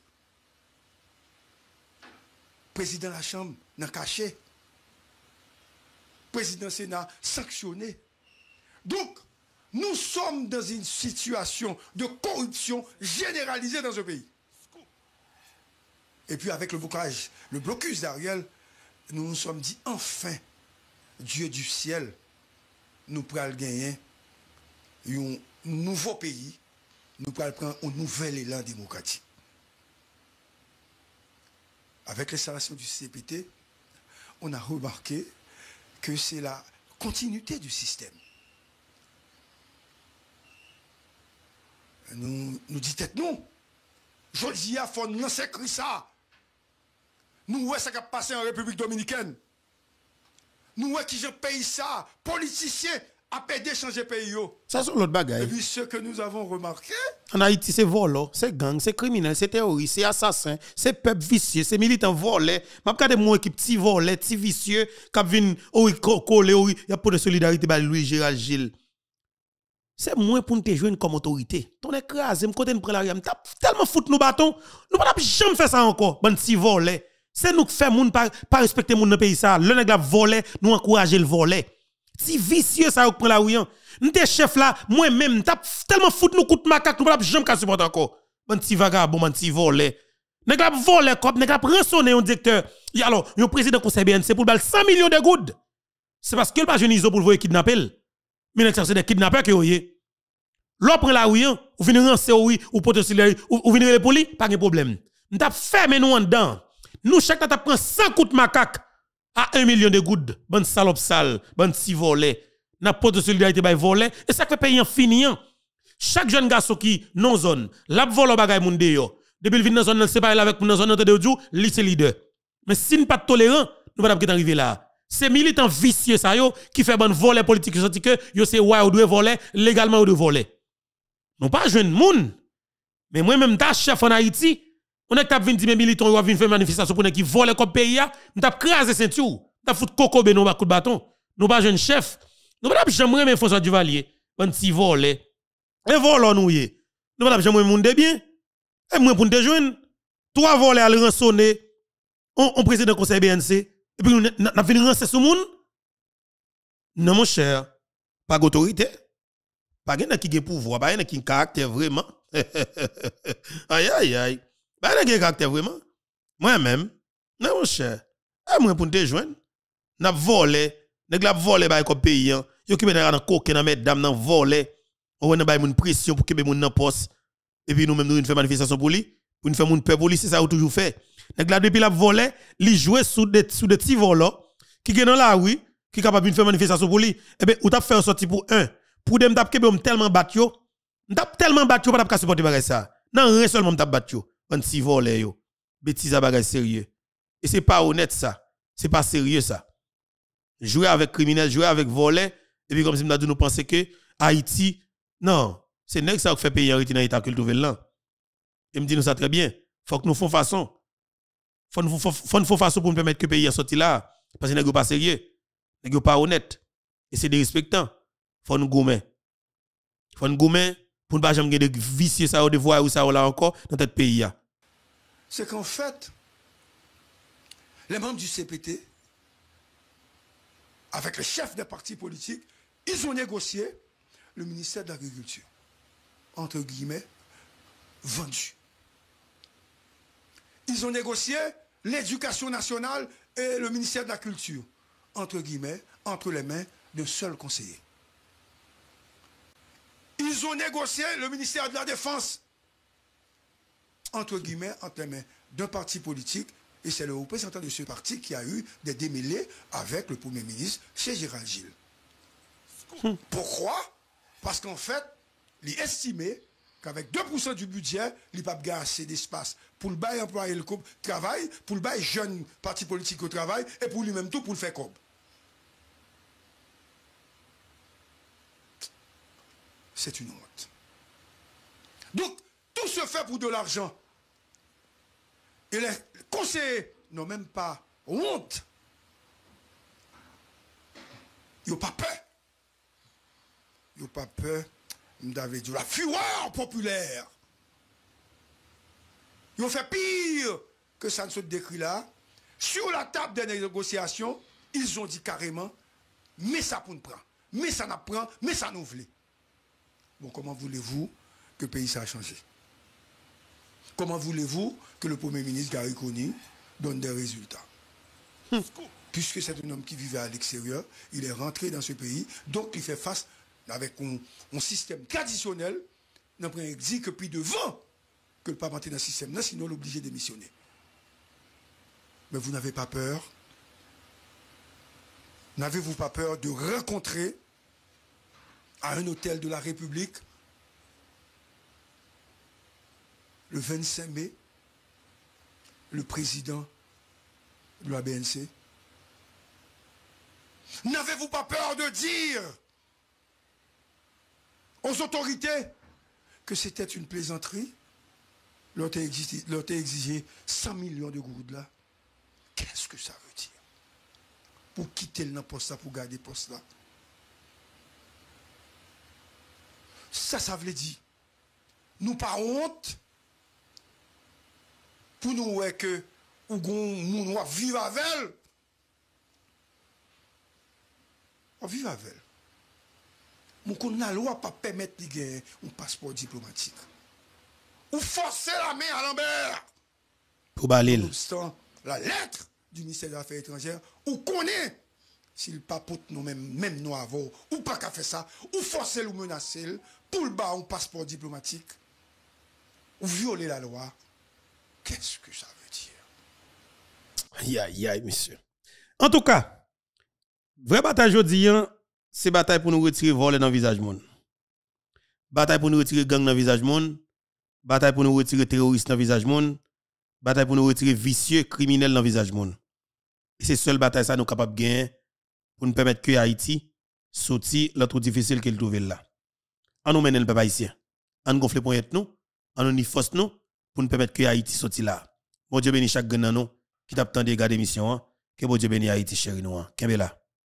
Président de la Chambre n'a caché. Président du Sénat sanctionné. Donc, nous sommes dans une situation de corruption généralisée dans ce pays. Et puis avec le blocage, le blocus d'Ariel, nous nous sommes dit, enfin, Dieu du ciel, nous pourrons gagner un nouveau pays, nous pourrons prendre un nouvel élan démocratique. Avec l'installation du C P T, on a remarqué que c'est la continuité du système. Nous, nous dit tête nous. Je dis à fond, nous s'écrit ça. Nous, ouais, ça qui a passé en République dominicaine. Nous, ouais, qui j'ai payé ça. Politiciens a pédé changer pays. Ça, c'est l'autre bagaille. Et puis, ce que nous avons remarqué. En Haïti, c'est volant, c'est gang, c'est criminel, c'est terroriste, c'est assassin, c'est peuple vicieux, c'est militant volé. Je regarde mon équipe petit volé, petit vicieux, qui vient coller, il y a pas de solidarité par Louis Gérald Gilles. C'est moins pour nous te jouer comme autorité. Ton écrasé, me côté nous prend la rue, t'a tellement foutre nous bâtons, nous pas jamais faire ça encore. Bon si volé. C'est nous qui fait moun pas pas respecter moun dans pays ça. Le nèg la volé, nous encourager le voler. Si vicieux ça prend la rue. Nous te chef là, moi même t'a tellement foutre nous coup de macaque, nous pas jamais ka supporter encore. Bon si vagabond, bon si volé. Nèg la volé comme nèg la rançonné un directeur. Alors, un président conseil B N C pour bal cent millions de goudes. C'est parce que le pas jeune iso pour le voir kidnapper. Mais c'est des kidnappeurs qui ont eu. L'on prend la rue, ou venez rancer oui, ou potentiel, ou venez les polis, pas de problème. Nous t'a fermé nous en dedans. Nous, chaque temps, prend cent coups de macaque à un million de gouttes. Bonne salope sale, bonne si volé. N'a pas de solidarité by volé. Et ça fait payer en fini. Chaque jeune garçon qui, non zone, la vole au bagay moun de yo. Depuis le vin dans zone, c'est pas avec nous dans zone de Dieu, lui c'est leader. Mais si nous pas tolérant, nous pas arriver là. C'est militant vicieux ça yo qui fait bonne voler politique senti que yo c'est ouais ou doit voler légalement ou doit voler. Non pas jeune moun. Mais moi même ta chef en Haïti, on est t'a vinn dire militant yo vinn faire manifestation pour qui voler comme pays a, nous t'a craser ceinture, t'a foutre coco ben non coup de bâton. Nous pas jeune chef. Nous pas jamais même François Duvalier, bon si voler. Et volons nous yé. Nous pas jamais moun de bien. Et moi pour te joindre, trois voler à le rançonner. On, on président conseil B N C. Et puis, nous avons venu rancer ce monde. Non, mon cher. Pas d'autorité. Pas de qui a pouvoir. Pas de qui a caractère vraiment. Aïe, aïe, aïe. Pas de qui a caractère vraiment. Moi-même. Non, mon cher. Et moi, pour te joindre, nous avons volé. Nous avons volé comme pays. Nous avons dans coquin, dans mesdames, dans volé. On a une pression pour que les gens dans poste. Et puis, nous-mêmes, nous avons fait manifestation pour lui. Pour nous faire mon peuple pour lui, c'est ça qu'on toujours fait. Nèg la depuis la volé, li jouer sous des sous des petits volants qui gen dans la rue, qui capable de faire manifestation pour lui. Eh ben ou t'a fait sortir pour un, pour dem t'a kebe tellement battu yo, t'a tellement battu pas t'a supporter bagay ça. Non, rien seulement t'a battu yo, on si volé yo. Bêtise à bagay sérieux. Et c'est pas honnête ça. C'est pas sérieux ça. Jouer avec criminel, jouer avec volé et puis comme si nous penser que Haïti non, c'est nèg ça qui fait payer Haïti dans l'état culturel là. Et me dit nous ça très bien. Faut que nous fassions façon. Faut nous faut façon pour nous permettre que le pays sorti là parce que n'est pas sérieux, n'est pas honnête et c'est dérespectant. Faut nous gommer. Faut nous gommer pour ne pas jamais de vicieux ça ou de voir ou ça là encore dans notre pays. C'est qu'en fait les membres du C P T avec les chefs des partis politiques, ils ont négocié le ministère de l'Agriculture entre guillemets vendu. Ils ont négocié l'éducation nationale et le ministère de la Culture, entre guillemets, entre les mains d'un seul conseiller. Ils ont négocié le ministère de la Défense, entre guillemets, entre les mains d'un parti politique, et c'est le représentant de ce parti qui a eu des démêlés avec le Premier ministre, chez Gérald Gilles. Hum. Pourquoi? Parce qu'en fait, il est estimé qu'avec deux pour cent du budget, il n'y a pas assez d'espace pour le bail employé le travail, pour le bail jeune parti politique au travail, et pour lui-même tout pour le faire comme. C'est une honte. Donc, tout se fait pour de l'argent. Et les conseillers n'ont même pas honte. Ils n'ont pas peur. Ils n'ont pas peur de la fureur populaire. Ils ont fait pire que ça ne se décrit là. Sur la table des négociations, ils ont dit carrément, mais ça pour nous prendre, mais ça nous prend, mais ça nous voulait. Bon, comment voulez-vous que le pays ça a changé? Comment voulez-vous que le Premier ministre Gary Coney donne des résultats? Hmm. Puisque c'est un homme qui vivait à l'extérieur, il est rentré dans ce pays, donc il fait face avec un, un système traditionnel, n'a pas dit que plus de vingt que le pas rentrer dans ce système, sinon l'obligé de démissionner. Mais vous n'avez pas peur? N'avez-vous pas peur de rencontrer à un hôtel de la République le vingt-cinq mai le président de la B N C? N'avez-vous pas peur de dire aux autorités que c'était une plaisanterie? L'on t'a exigé, exigé cent millions de gouttes là. Qu'est-ce que ça veut dire? Pour quitter le poste là, pour garder le poste là. Ça, ça veut dire, nous pas honte pour nous ouais que ou nous vivre avec elle. On vit avec elle. Mais qu'on a la loi pas permettre de gagner un passeport diplomatique. Ou forcer la main à Lambert. Pour Balil. La lettre du ministère des Affaires étrangères, ou connaît s'il papote nous même même nous avons ou pas qu'à faire ça, ou forcer ou menacer pour le bas un passeport diplomatique, ou violer la loi. Qu'est-ce que ça veut dire? Aïe aïe aïe monsieur. En tout cas, vraie bataille aujourd'hui, c'est bataille pour nous retirer voler dans le visage monde. Bataille pour nous retirer gang dans le visage monde. Bataille pour nous retirer terroriste dans le visage monde. Bataille pour nous retirer vicieux criminels dans le visage monde. Et c'est seule bataille ça nous capable de gagner pour nous permettre que Haïti sorti l'autre difficile qu'il trouve là. On nous mène le peuple haïtien. On gonfle point nous, on nous force nous pour nous permettre que Haïti sorti là. Bon Dieu bénisse chaque grand nous qui t'attend de regarder l'émission. Que bon Dieu bénisse Haïti chéri nous. Kembe là.